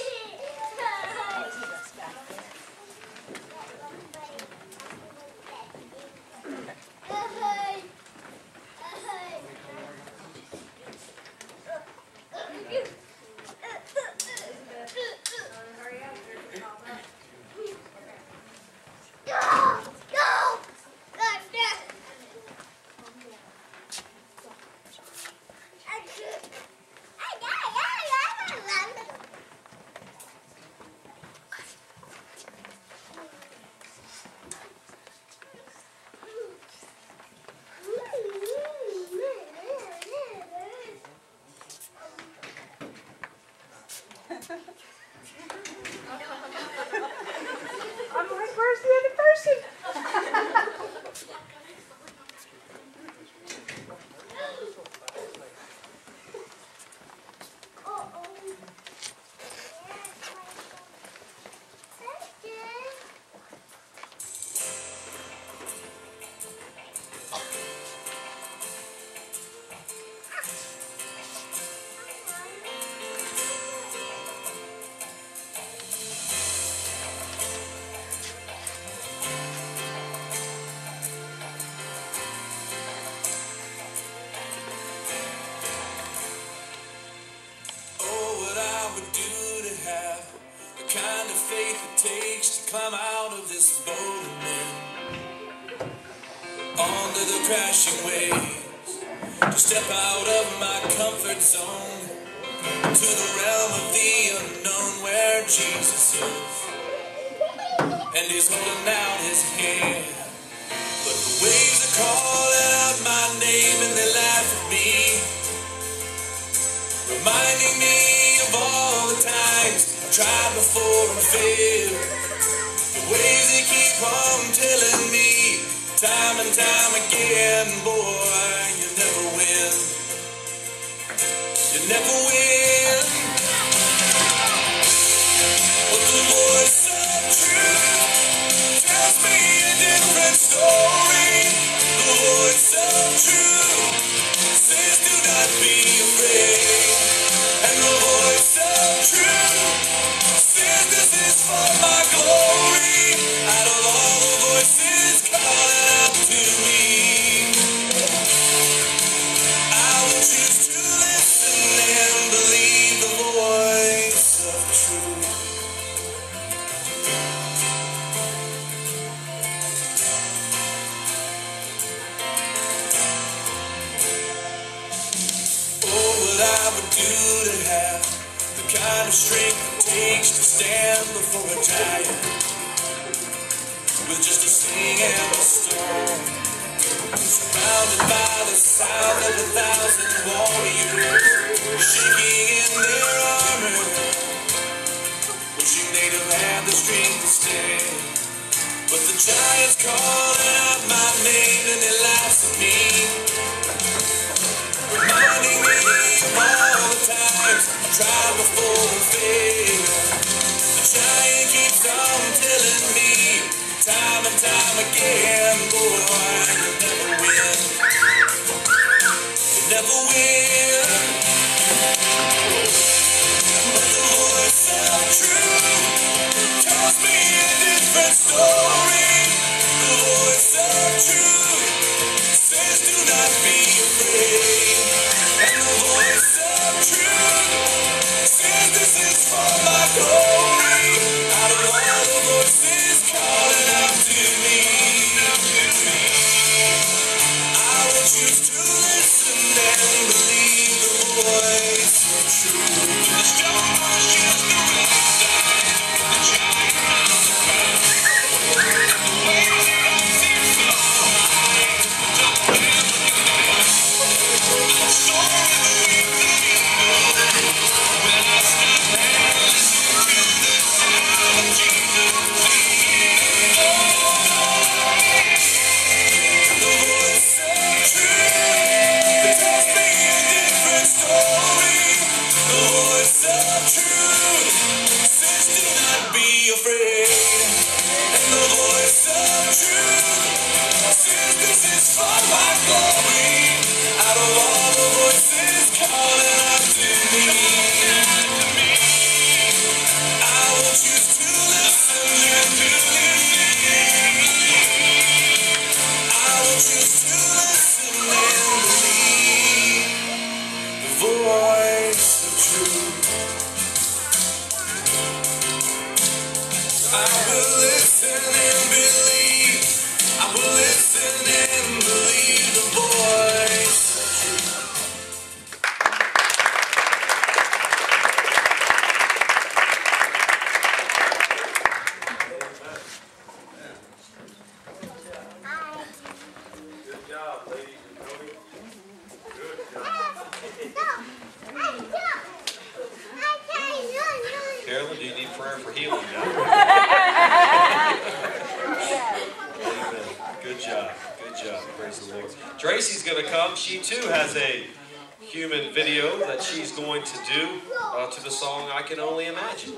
the crashing waves, to step out of my comfort zone, to the realm of the unknown where Jesus is, and he's holding out his hand. But the waves are calling out my name and they laugh at me, reminding me of all the times I tried before and failed. The waves they keep on telling me time and time again, boy, you never win. You never win. But the voice of truth tells me a different story. The voice of truth says do not be afraid. And the voice of truth says this is for my glory. Out of all the voices calling out to me, I will choose to listen and believe the voice of truth. Oh, what I would do to have the kind of strength it takes to stand before a giant with just a sling and a stone, surrounded by the sound of a thousand warriors, shaking in their armor, wishing they'd have had the strength to stand. But the giants calling out my name and they laugh at me, reminding me of all the times I tried before and failed. The giant keeps on telling me time and time again, boy, you never win. You never win. But the voice of truth tells me a different story. The voice of truth says do not be afraid. And the voice of truth says this is for my glory. Out of all the voices calling out to me, I will choose to listen and believe the voice of truth. The strong voice just the inside, the giant round the ground. The waves they don't seem so high, don't ever down. I'm soaring the wings of eagle when I stop and listen to the sound of Jesus singing. The voice of truth that tells me a different story. The voice of truth says do not be afraid. And the voice of truth says this is for my glory. Out of all the voices calling out to me, I will choose to listen and believe. I will choose to listen and believe the voice of truth. I will listen and believe. I will listen and believe the voice of truth. Good job, ladies and gentlemen. Good job. Carolyn, do you need prayer for healing? Amen. Good job. Good job. Praise the Lord. Tracy's going to come. She too has a human video that she's going to do uh, to the song I Can Only Imagine.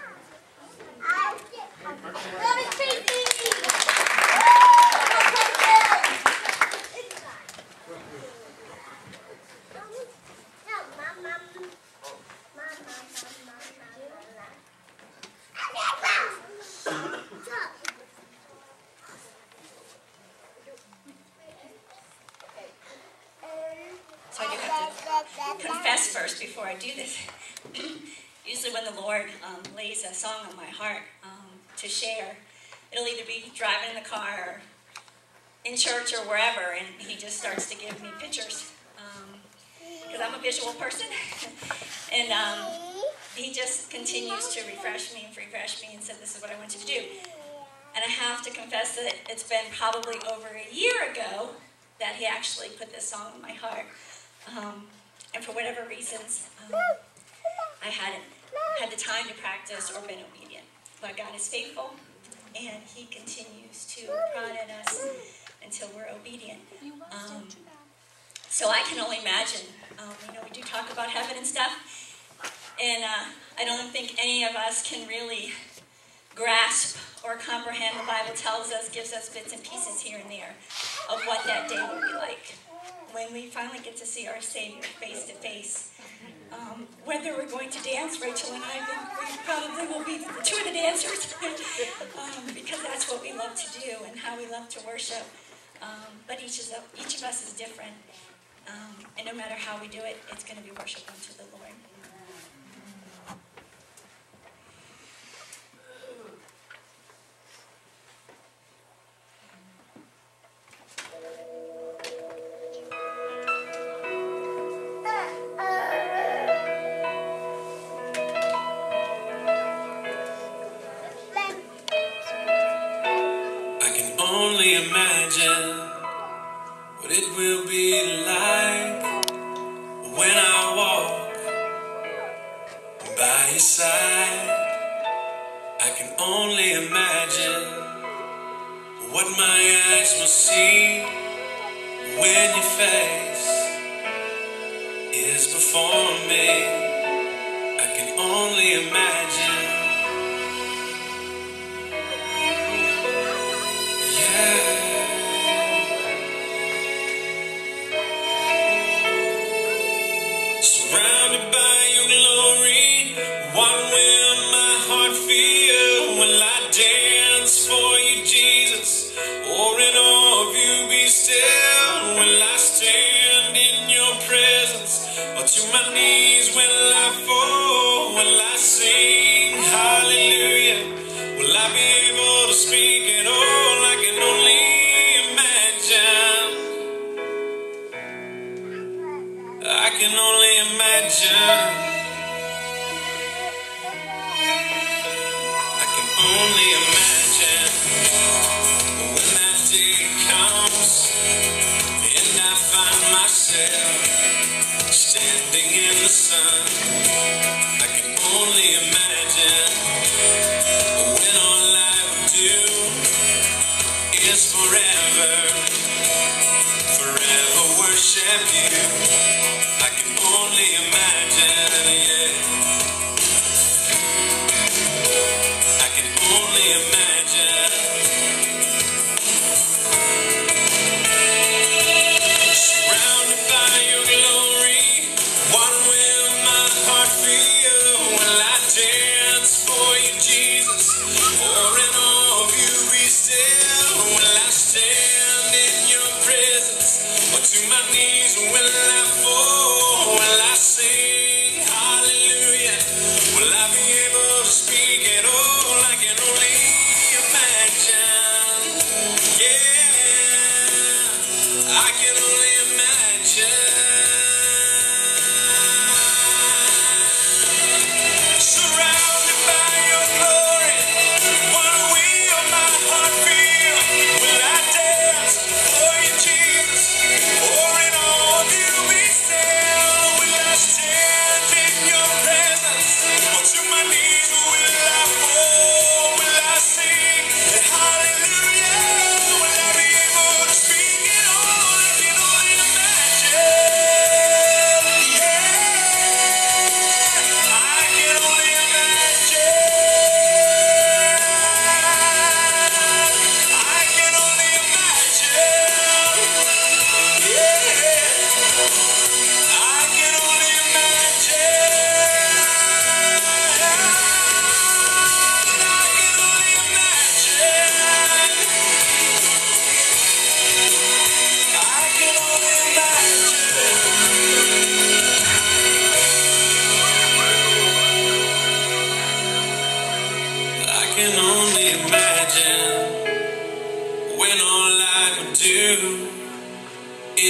So you have to confess first before I do this. Usually when the Lord um, lays a song on my heart um, to share, it'll either be driving in the car or in church or wherever, and he just starts to give me pictures, because um, I'm a visual person, and um, he just continues to refresh me and refresh me and said, this is what I want you to do. And I have to confess that it's been probably over a year ago that he actually put this song in my heart. Um, and for whatever reasons, um, I hadn't had the time to practice or been obedient. But God is faithful, and he continues to prod at us until we're obedient. Um, so I can only imagine, um, you know, we do talk about heaven and stuff, and uh, I don't think any of us can really grasp or comprehend. The Bible tells us, gives us bits and pieces here and there of what that day will be like when we finally get to see our Savior face to face. Um, whether we're going to dance, Rachel and I think we probably will be the two of the dancers um, because that's what we love to do and how we love to worship. Um, but each, is, each of us is different, um, and no matter how we do it, it's going to be worship unto the Lord. Only imagine what it will be like when I walk by your side. I can only imagine what my eyes will see when your face is before me. I can only imagine. Surrounded by your glory, what will my heart feel? Will I dance for you, Jesus? Or in awe of you be still? Will I stand in your presence? Or to my knees will I fall? Will I sing hallelujah? Will I be able to speak at all? I can only imagine. I can only imagine. I can only imagine when that day comes and I find myself standing in the sun. I can only imagine when all I would do is forever, forever worship you. I can only imagine.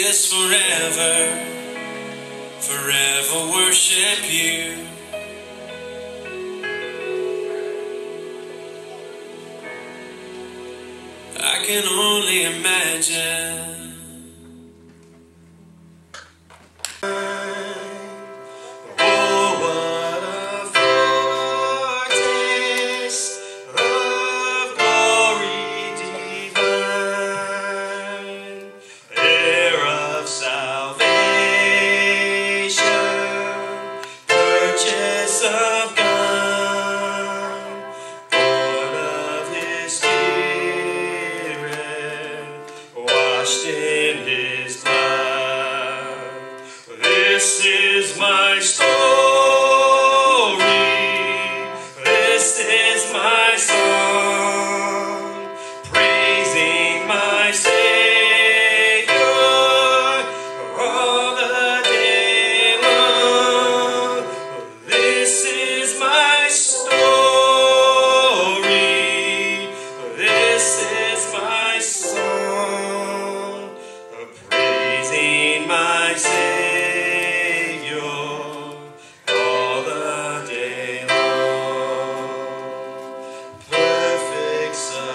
this forever, forever worship you. I can only imagine. Oh, what a foretaste of glory divine, heir of salvation, purchase of God, born of His Spirit, washed in His blood. This is my story, this is my song, praising my Savior all the day long. This is my story, this is my song, praising my Savior all the day long. Perfect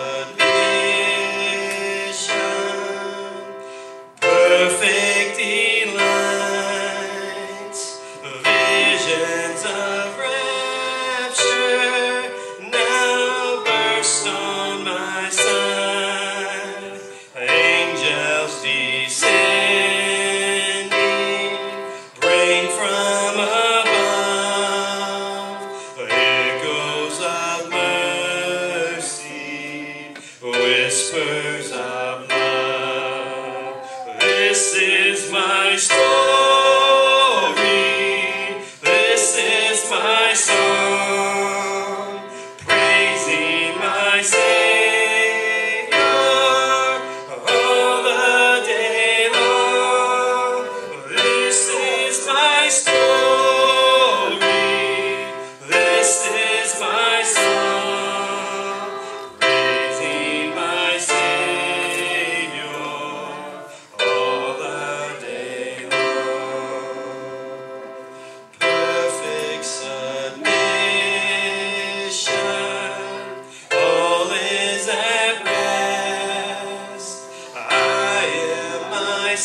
submission, perfect delight, visions of rapture now burst on my sight. Angels descending, bring from above echoes of mercy, whispers of love. This is my story, this is my song, praising my Savior all the day long. This is my story, this is my song, praising my Savior all the day long. Perfect submission, all is at rest. I am my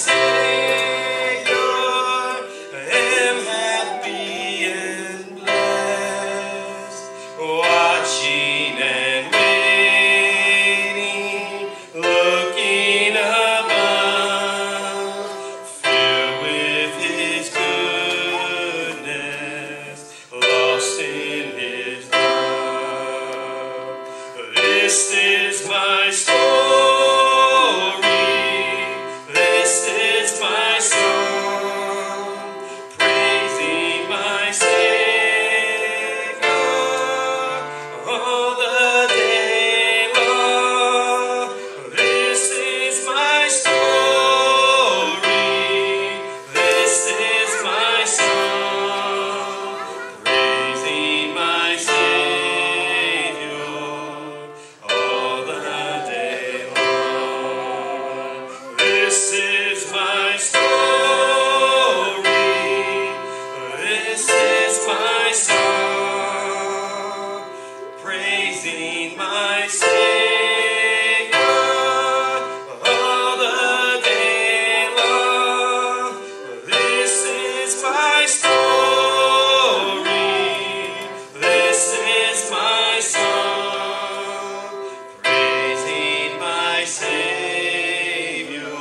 Savior, am happy and blessed, watching and waiting, looking above, filled with His goodness, lost in His love. This is my story, this is my song, praising my Savior all the day long. This is my story, this is my song, praising my Savior all the day long. This is my story, this is my song, praising my Savior all the day long. This is my story, this is my song, praising my Savior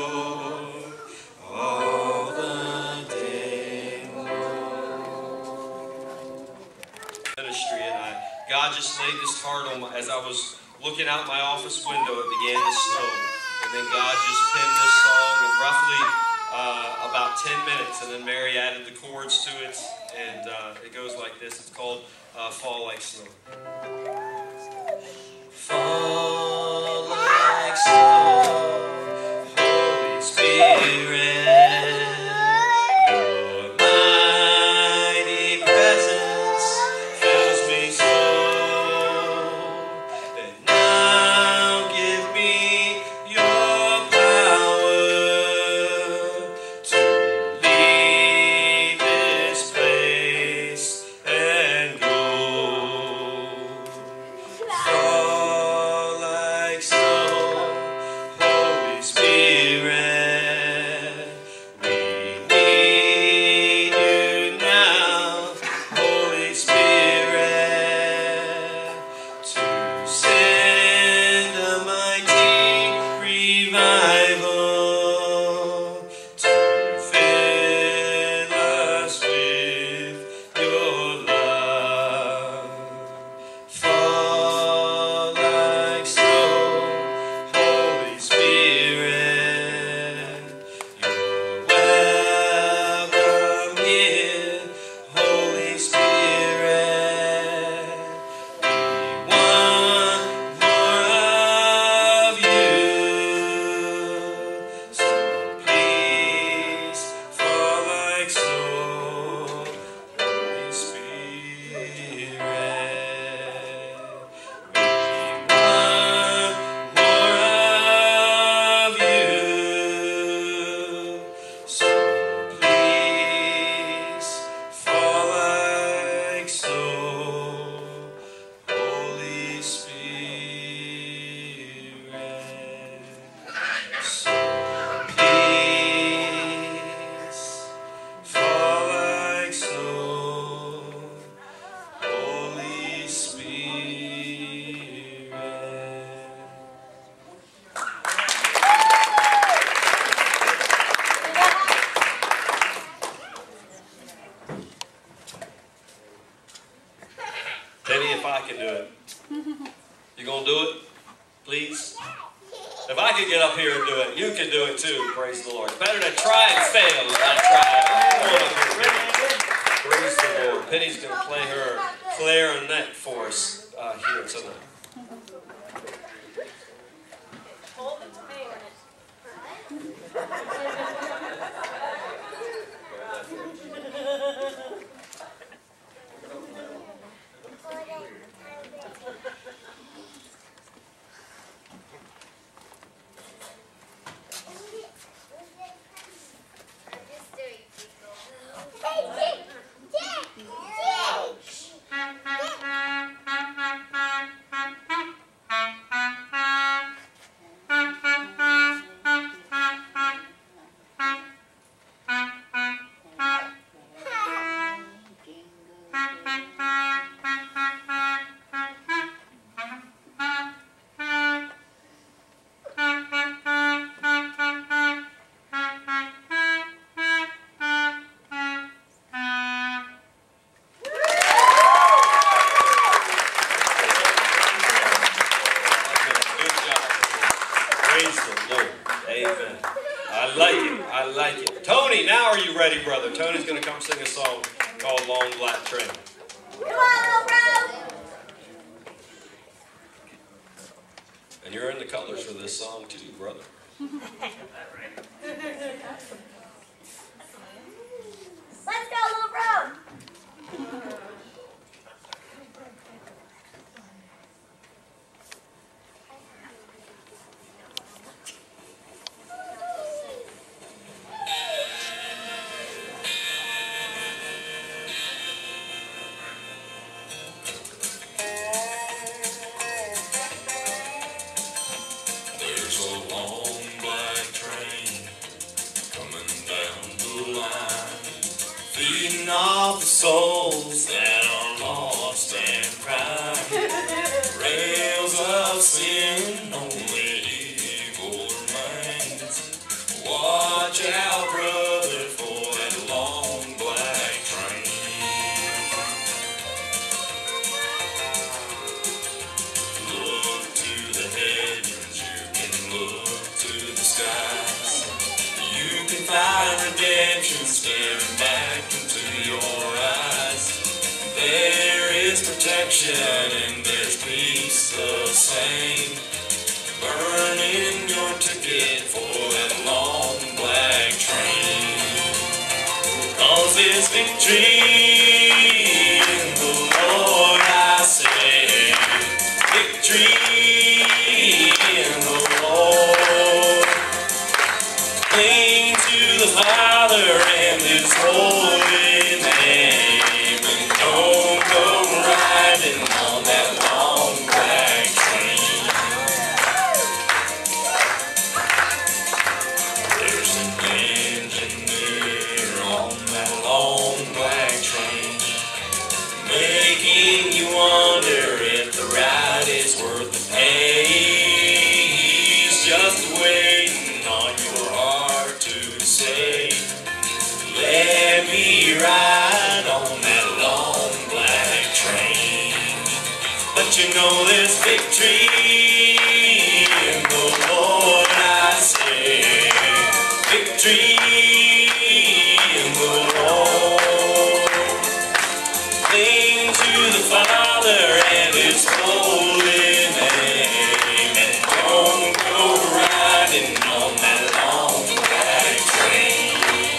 all the day long. Ministry, and I, God just laid this heart on my, as I was looking out my office window, it began to snow, and then God just penned this song in roughly uh, about ten minutes, and then Mary added the chords to it, and uh, it goes like this. It's called uh, Fall Like Snow. Fall like snow, Holy Spirit, your mighty presence fills me so. And now give me your power I can do it. You gonna do it? Please? If I could get up here and do it, you can do it too. Praise the Lord. Better to try and fail than not try. Come on up here, Penny. Praise the Lord. Penny's gonna play her clarinet for us uh, here tonight. Tony's going to come sing a song called Long Black Train. Come on, bro! And you're in the colors for this song too, brother. Let's go, little bro! Of the souls that are lost and crying, rails of sin, only evil remains. Watch out, brother, for that long black train. Look to the heavens, you can look to the skies. You can find redemption staring back into your eyes. There is protection and there's peace the same. Burning your ticket for that long black train. Cause there's victory in the Lord, I say. Victory in the Lord. Cling to the Father and His holy name, and don't go riding on that long black train. There's an engineer on that long black train, making you wonder if the ride is worth the pain. He's just waiting on your heart to say, let me ride on that long black train. But you know there's victory in the Lord, I say. Victory in the Lord. Cling to the Father and His holy name, and don't go riding on that long black train.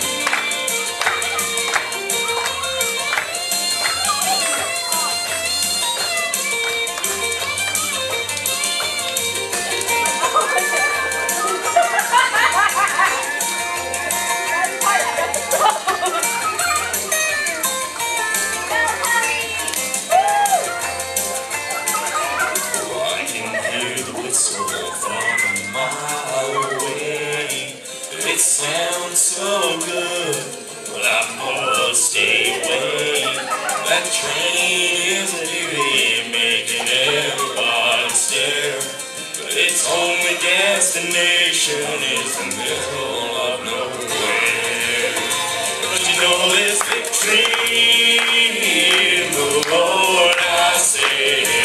It sounds so good, but I must stay away. That train is a beauty, making everybody stare. But its only destination is the middle of nowhere. But you know there's victory in the Lord, I say.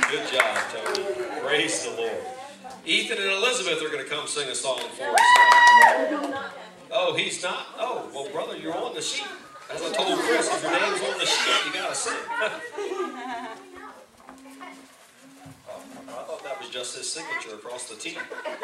Good job, Tony. Praise the Lord. Ethan and Elizabeth are going to come sing a song for us now. Oh, he's not? Oh, well, brother, you're on the sheet. As I told Chris, if your name's on the sheet, you got to sing. Oh, I thought that was just his signature across the T.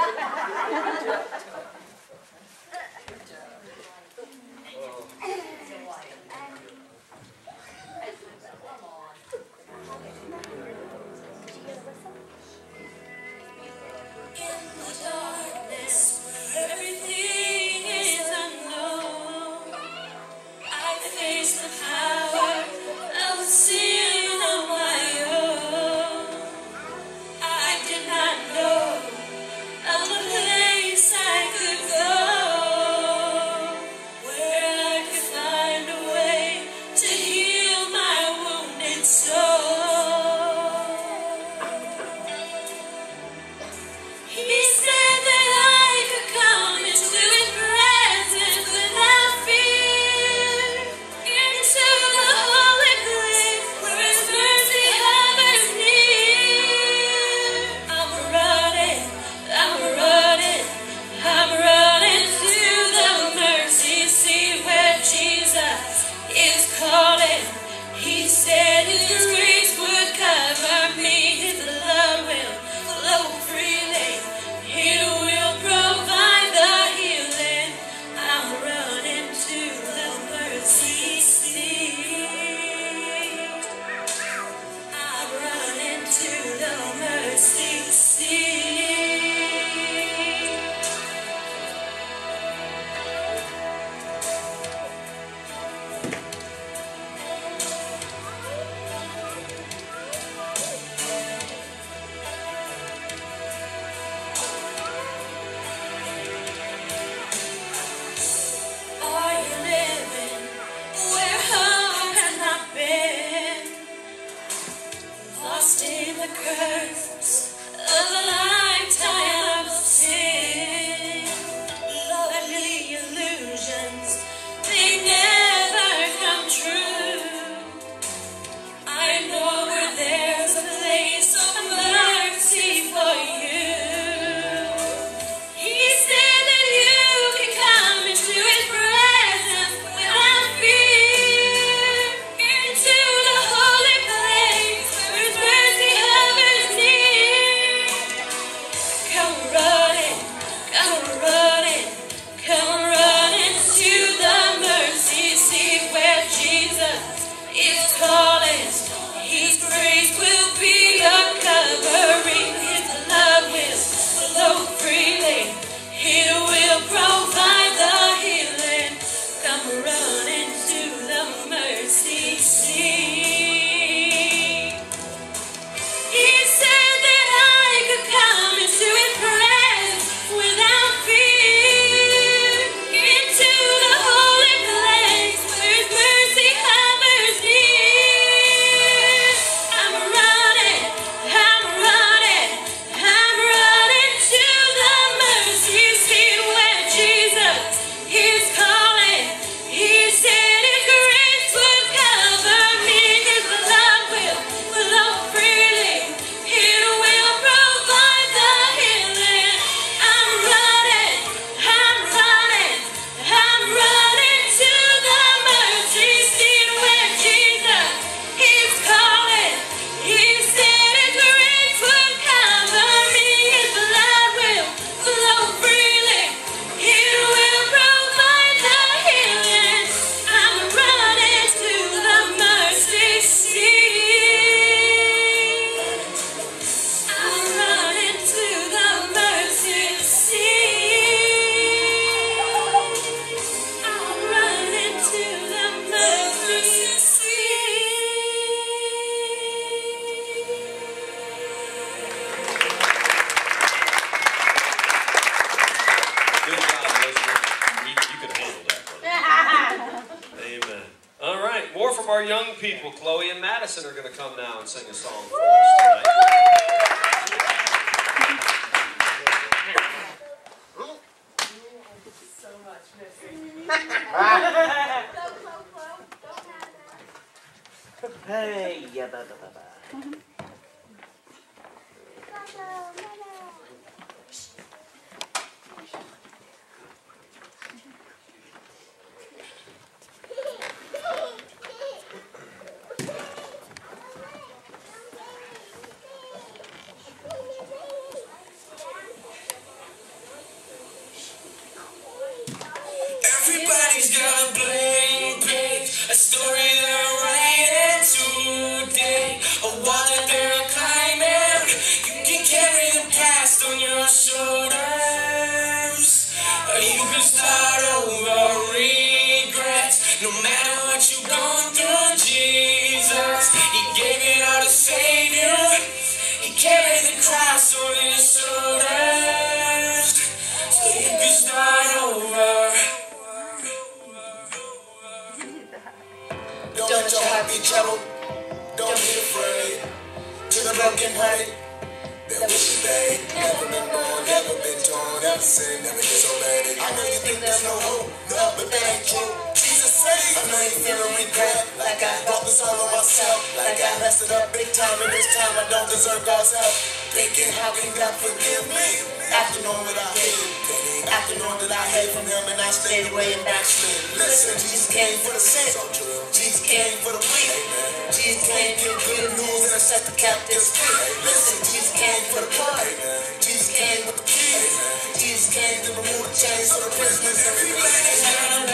People, Chloe and Madison, are going to come now and sing a song for us tonight. So much missing. Hey, yeah, da, da, da, da. on your shoulders, so you can start over. Don't let your heart be troubled, don't be afraid. To the broken hearted, there will be pain. Never been born, never been torn, never sinned, never disobeyed. I know you think there's no hope, no, but that ain't true. Jesus saved. I know you feeling regret, like I brought this all on myself, like I messed it up big time, and this time I don't deserve God's help. Thinking, how can God forgive me? After knowing what I hid, after knowing that I hid from Him and I stayed away and backslid. Listen, Jesus came for the sick, Jesus came for the weak, Jesus came to give good news and set the captives free. Listen, Jesus came for the poor, Jesus came with the keys, Jesus came to remove the chains so the prisoners can be released.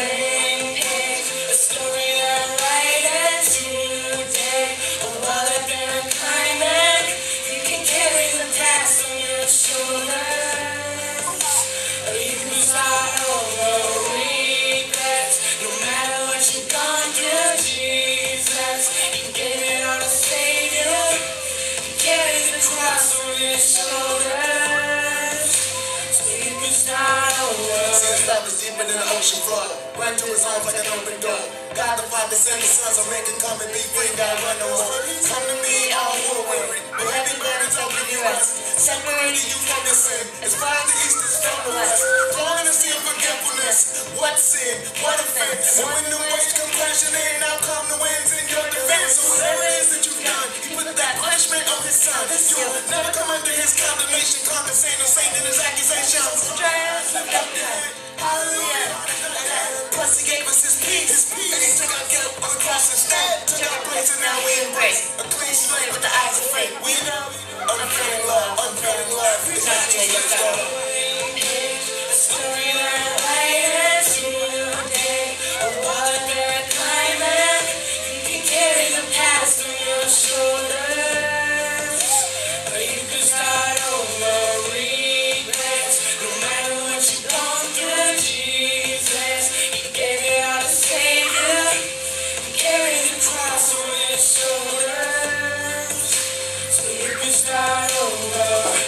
A story that I write as today, of all I've been climbing. You can carry the past on your shoulders, or you can start over. Regrets, no matter what you've gone through, Jesus, He gave it all to save you. He carries the cross on your shoulders, so you can start over. Since love is deeper than the ocean floor, run to His arms like an open door. God the Father send the Son, so make it come and be free. God run no more. Come to me, all who are weary, with heavy burdens, I'll give you rest. Separating you from your sin, as far as the east is from the west. Falling to see forgetfulness. What sin? What offense? And when the waves come crashing in, now come the winds in your defense. So whatever it is that you've done, He put that punishment on His Son. You'll never come under His condemnation, compensating Satan and His accusations. Trials, lift up your head. Hallelujah. Plus He gave us His peace, and He took our guilt on the cross instead. Took our place and now we embrace a clean slate with the eyes of faith. We know unfailing love, unfailing love is not taking us go. A story that I write as today, of all that we're climbing. You can carry the past on your shoulders, or you can start over. Regrets, no matter what you've gone through, Jesus, He gave it all to save you. He carries the cross on His shoulders, so you can start over.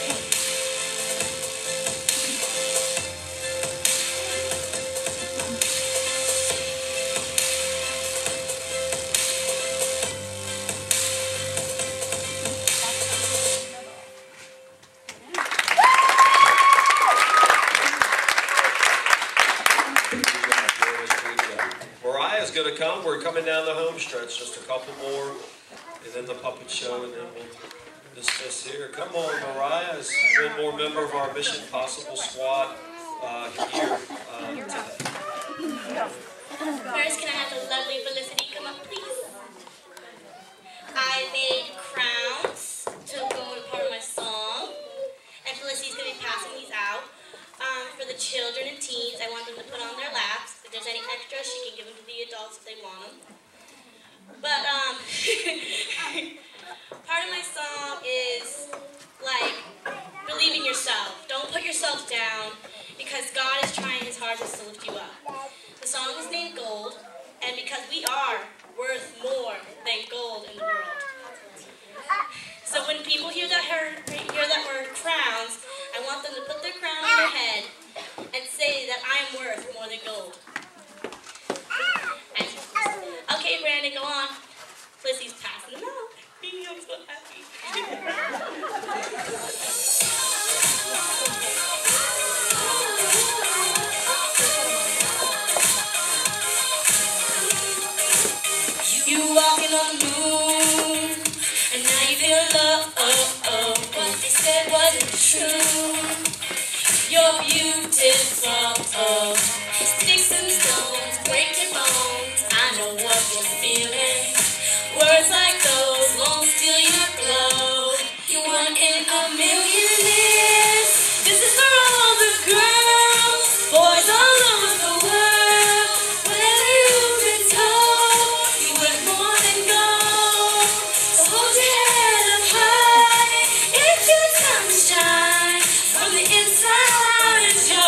Mariah's going to come. We're coming down the home stretch. Just a couple more, and then the puppet show, and then we'll dismiss here. Come on, Mariah. Is one more member of our Mission Possible squad uh, here uh, today. First, can I have the lovely Felicity come up, please? I made crowns to go with part of my song, and Felicity's going to be passing these out. Um, for the children and teens, I want them to put on their laps. If there's any extras, she can give them to the adults if they want them. But, um, part of my song is, like, believe in yourself. Don't put yourself down, because God is trying His hardest to lift you up. The song is named Gold, and because we are worth more than gold in the world. So when people hear that, hear, hear that word crowns, I want them to put their crown on their head and say that I am worth more than gold. And, okay, Brandon, go on. Felicity's passing them out. I'm so happy. You walking on the moon, and now you feel love. Oh, oh, what they said wasn't true. You're beautiful. Oh, sticks and stones break your bones. I know what you're feeling. Words like those won't steal your glow. You one in a million years. This is for all the girls, boys all over the world. Whatever you've been told, you worth more than gold. So hold your head up high. It's your time to shine. From the inside, it's your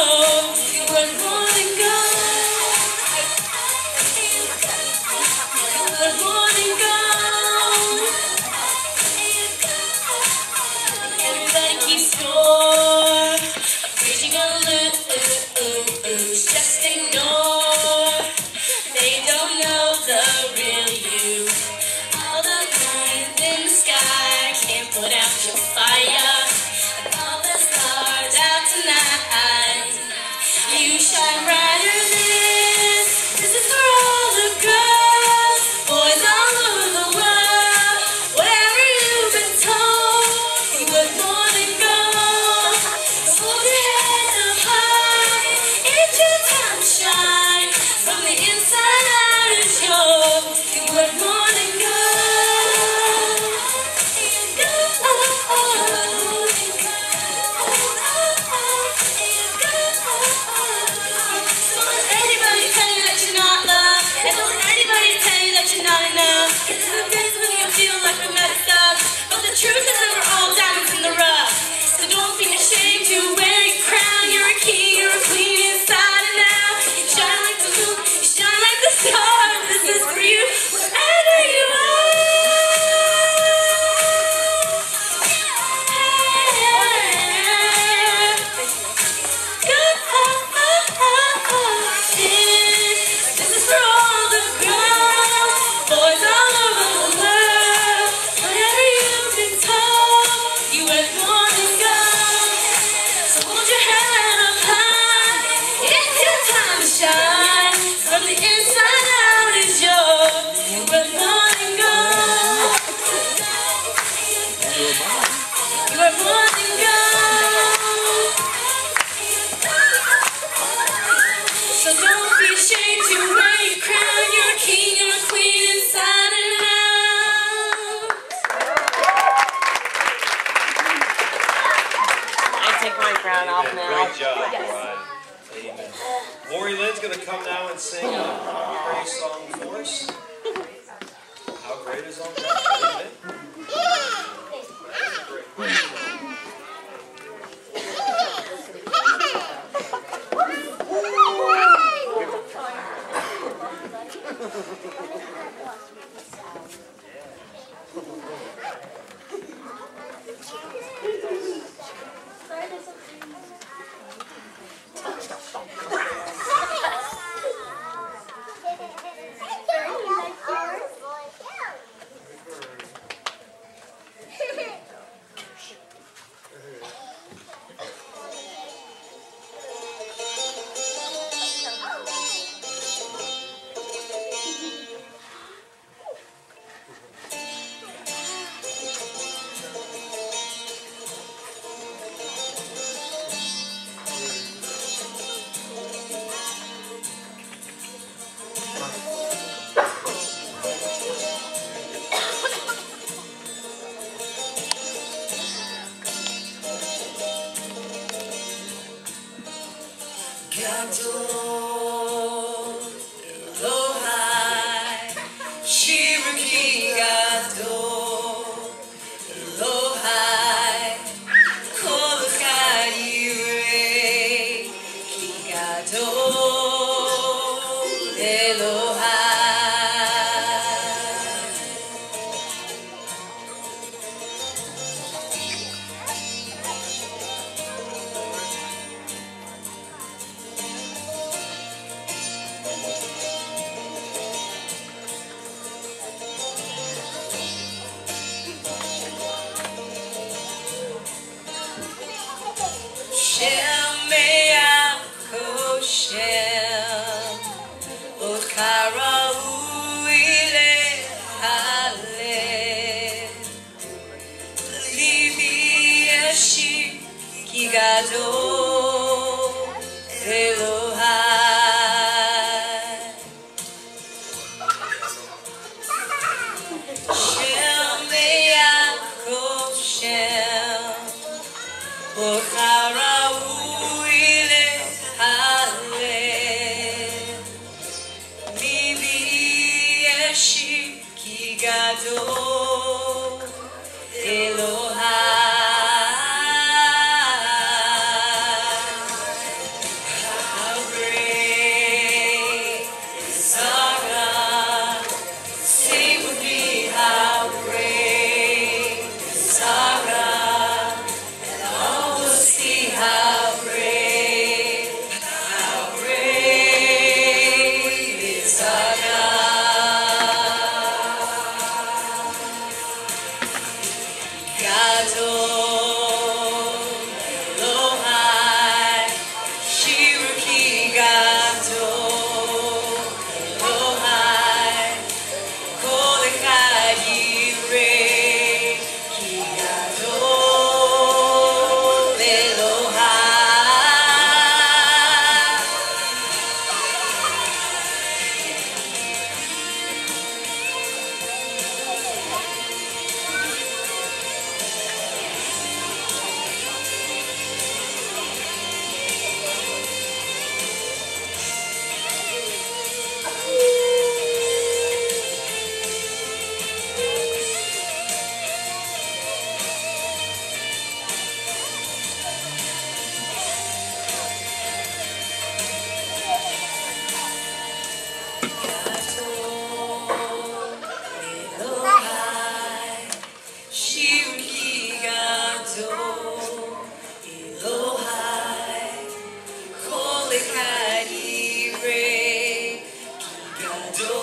truth is that we're all diamonds in the rough. So don't be ashamed to wear your crown. You're a king, you're a queen inside and out. You shine like the moon, you shine like the stars. This is for you, wherever you are. This is for all the girls, boys all over the world. Whatever you've been told, you were born to go. So hold your head up high, it's your time to shine. From the inside out is yours, you were born to go. You were born to go. So don't be ashamed to wear your crown. You're a king, you're a queen inside and out. I take my crown off now. Great job, Yes. Brian. Amen. Lori Lynn's going to come now and sing a praise song for us. How great is our God? Amen. Shirikigato Elohai Kolekaire Gado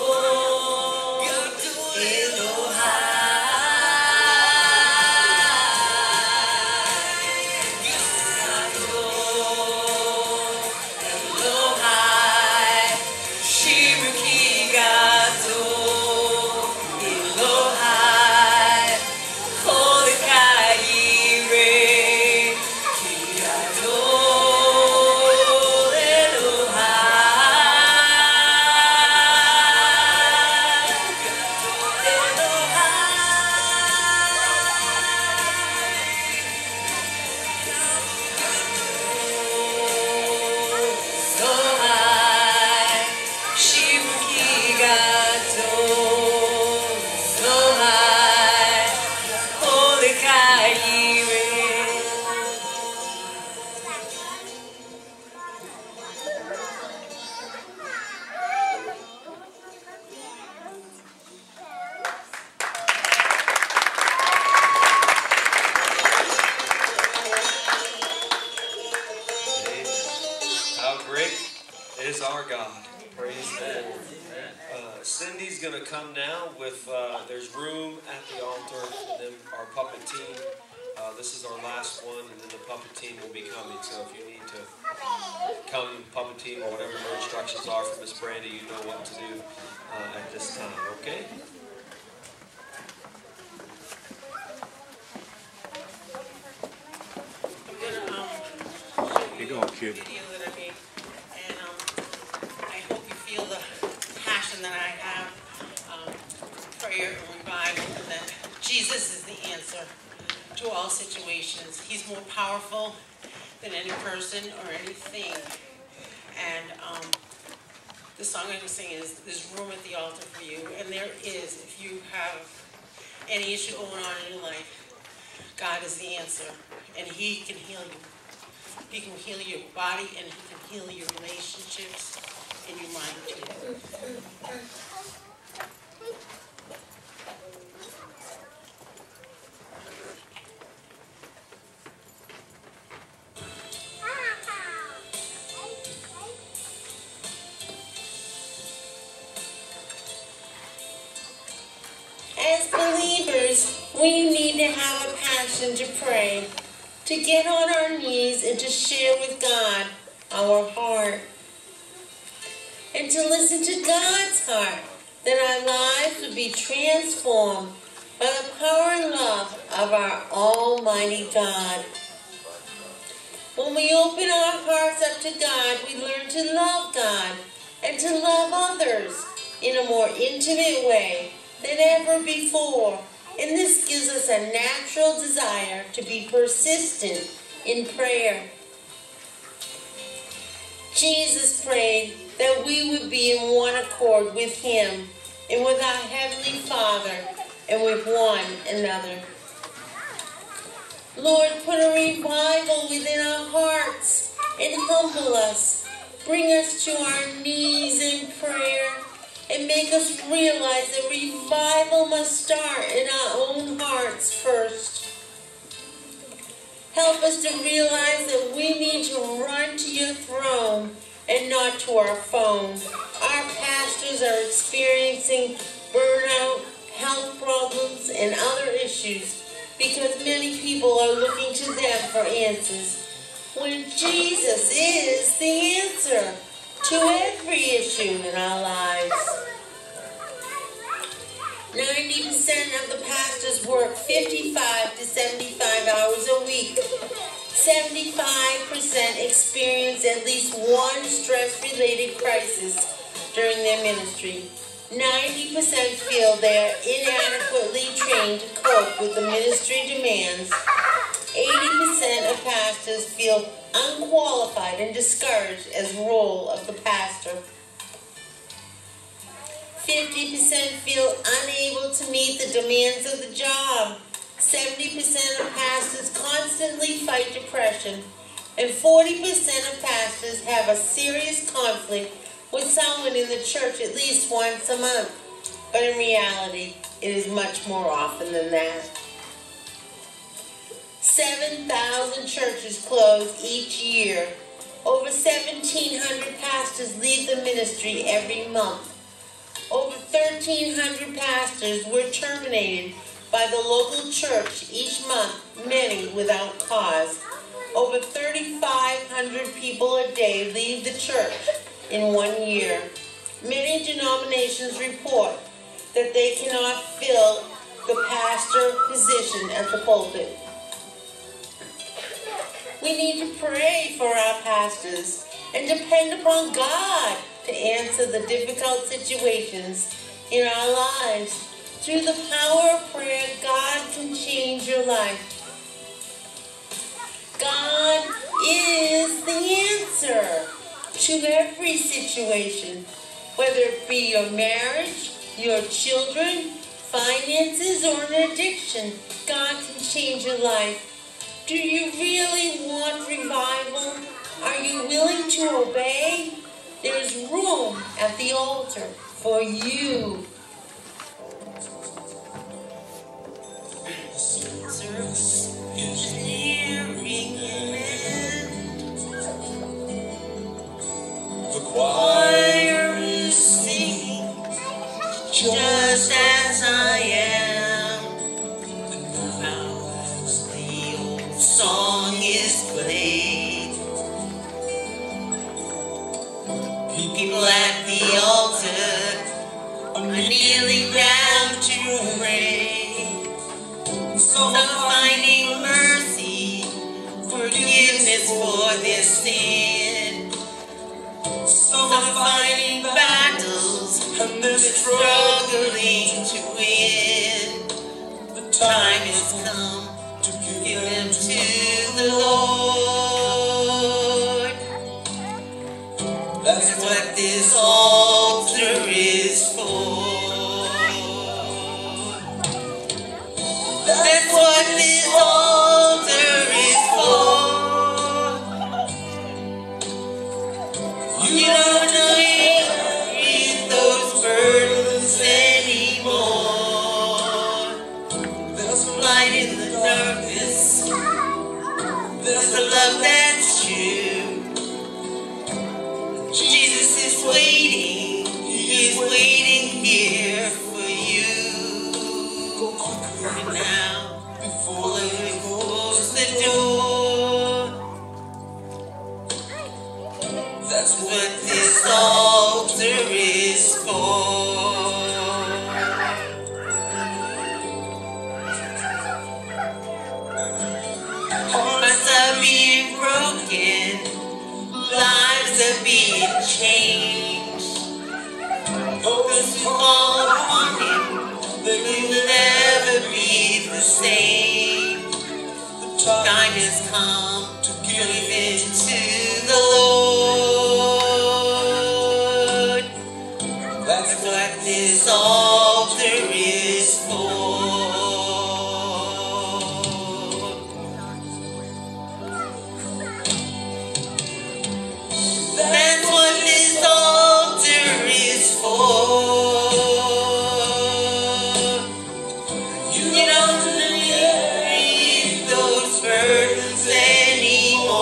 How great is our God. Praise God. Uh, Cindy's going to come now with, uh, there's room at the altar, and then our puppet team. Uh, this is our last one, and then the puppet team will be coming. So if you need to come, puppet team, or whatever the instructions are from Miss Brandy, you know what to do uh, at this time, okay? You go, kid. Video that I made, and um, I hope you feel the passion that I have, um, prayer and revival, and that Jesus is the answer to all situations. He's more powerful than any person or anything. And um, the song I'm going to sing is "There's Room at the Altar for You," and there is. If you have any issue going on in your life, God is the answer, and He can heal you. He can heal your body, and He can heal your relationships and your mind too. As believers, we need to have a passion to pray, to get on our knees and to share with God our heart, and to listen to God's heart, that our lives would be transformed by the power and love of our Almighty God. When we open our hearts up to God, we learn to love God and to love others in a more intimate way than ever before. And this gives us a natural desire to be persistent in prayer. Jesus prayed that we would be in one accord with Him and with our Heavenly Father and with one another. Lord, put a revival within our hearts and humble us. Bring us to our knees in prayer and make us realize that revival must start in our own hearts first. Help us to realize that we need to run to your throne and not to our phone. Our pastors are experiencing burnout, health problems, and other issues because many people are looking to them for answers, when Jesus is the answer to every issue in our lives. ninety percent of the pastors work fifty-five to seventy-five hours a week. seventy-five percent experience at least one stress-related crisis during their ministry. ninety percent feel they are inadequately trained to cope with the ministry demands. eighty percent of pastors feel unqualified and discouraged as role of the pastor. fifty percent feel unable to meet the demands of the job. seventy percent of pastors constantly fight depression. And forty percent of pastors have a serious conflict with someone in the church at least once a month. But in reality, it is much more often than that. seven thousand churches close each year. Over seventeen hundred pastors leave the ministry every month. Over thirteen hundred pastors were terminated by the local church each month, many without cause. Over thirty-five hundred people a day leave the church in one year. Many denominations report that they cannot fill the pastor position at the pulpit. We need to pray for our pastors and depend upon God to answer the difficult situations in our lives. Through the power of prayer, God can change your life. God is the answer to every situation, whether it be your marriage, your children, finances, or an addiction. God can change your life. Do you really want revival? Are you willing to obey? There is room at the altar for you. Service is nearing an end. The choir is singing just as I am. And now as the old song is played, people at the altar are kneeling down to pray. Some are finding mercy, forgiveness for their sin. Some are fighting battles and they're struggling to win. The time has come to give them to the Lord. That's what this altar is for. That's what this altar is for. You don't need those burdens anymore. There's light in the darkness. There's a love that's true. Jesus is waiting. He is waiting here for you. Go quickly now before you close the door. That's what this altar is for. Hearts are being broken, lives are being changed. Those who call upon Him, they will never be the same. The time has come to give it to the Lord. That's what this altar is for. That's what this altar is for. You don't need those burdens anymore.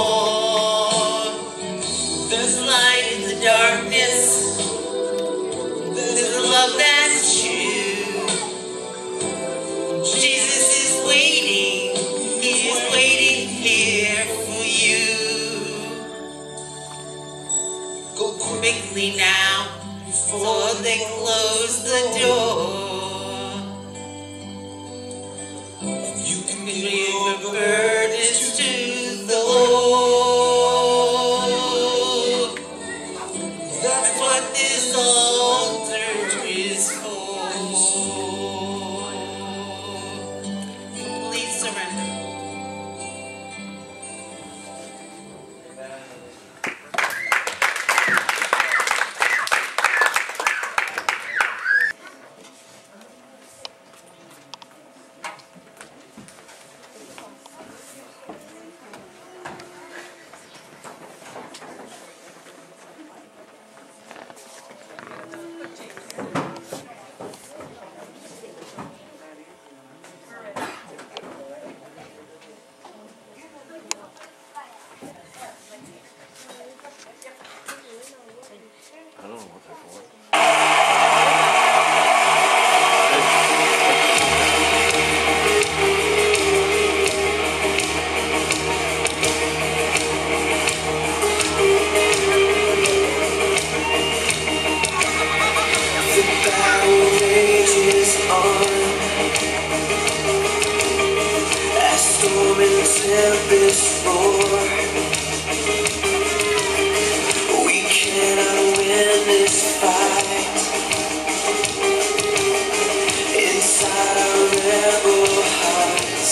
There's light in the darkness. There's a love that's true. Jesus is waiting. He is waiting here for you. Go quickly now before they close the door. You can give your burdens to the Lord. That's what this altar is for. Please surrender. storm and tempest roar, we cannot win this fight. Inside our rebel hearts,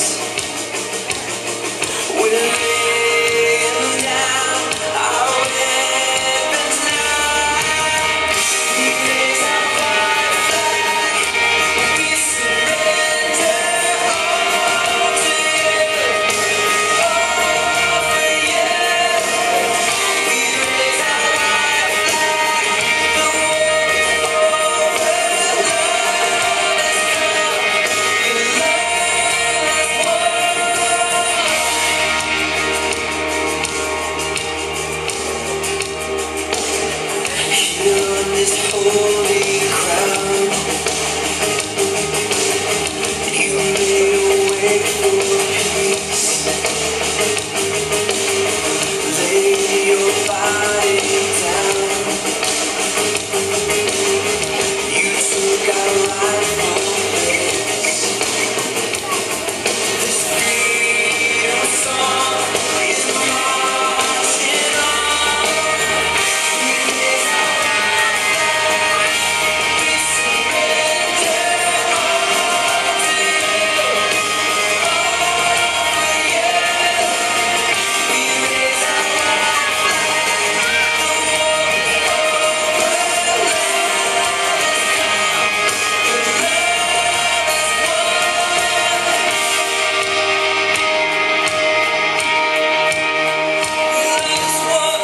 we're laying down our weapons now. We raise our white flag, we surrender all to you, all for you. We raise our white flag, the war is over, love has come, your love has won. Here on this holy ground, you made a way for peace. Lay your body down. You took our rightful place. This freedom song is marching on. We raise our white flag, we surrender all to you, all for you. We raise our white flag, the war is over, love has come, your love has won.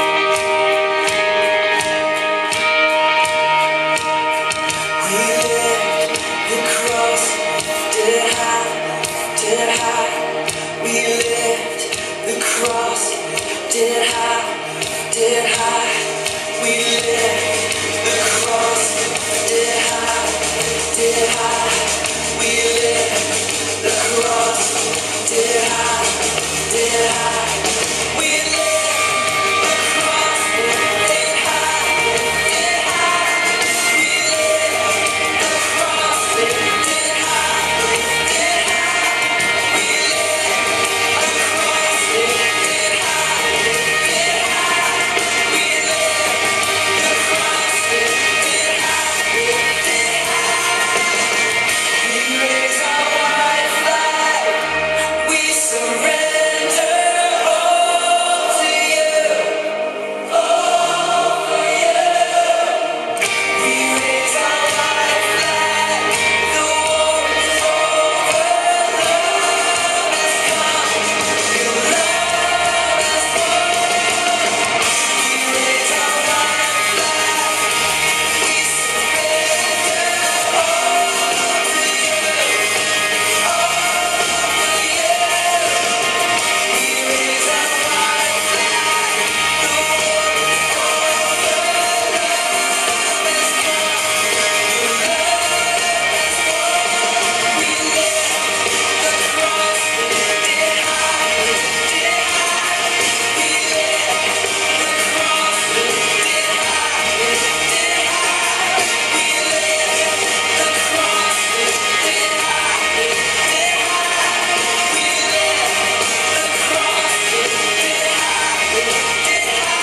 We lift the cross, lifted high, lifted high. We lift the cross, lifted high, lifted high. We lift the cross, lifted high, lifted high. We lift the cross, lifted high, lifted high. We lift the cross, lifted high, lifted high. We lift the cross, lifted high, lifted high. We lift the cross, lifted high, lifted high. We lift the cross, lifted high, lifted high. We raise our white flag, we surrender all to you, all for you. We raise our white flag, the war is over, love has come, your love has won. We raise our white flag, we surrender all to you, all for you. We raise our white flag, the war is over, love has come, your love has won. We lift the cross, lifted high, lifted high. We lift the cross, lifted high, lifted high. We lift the cross, lifted high, lifted high. We lift the cross, lifted high, lifted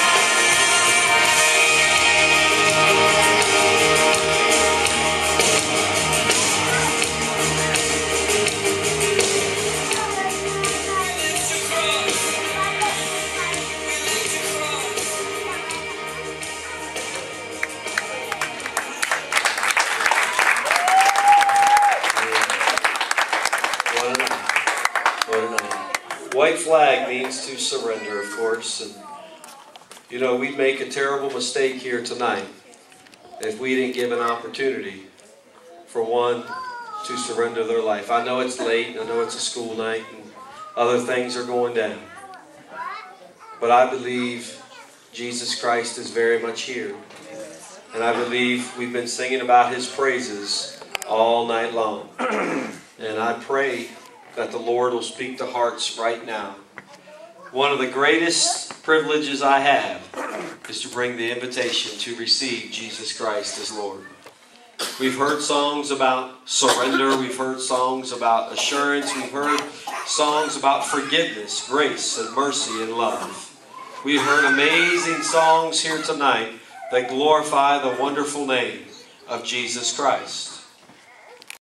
What a night. What a night. White flag means to surrender, of course. And, you know, we'd make a terrible mistake here tonight if we didn't give an opportunity for one to surrender their life. I know it's late, I know it's a school night, and other things are going down. But I believe Jesus Christ is very much here. And I believe we've been singing about His praises all night long. And I pray that the Lord will speak to hearts right now. One of the greatest privileges I have is to bring the invitation to receive Jesus Christ as Lord. We've heard songs about surrender. We've heard songs about assurance. We've heard songs about forgiveness, grace, and mercy and love. We've heard amazing songs here tonight that glorify the wonderful name of Jesus Christ.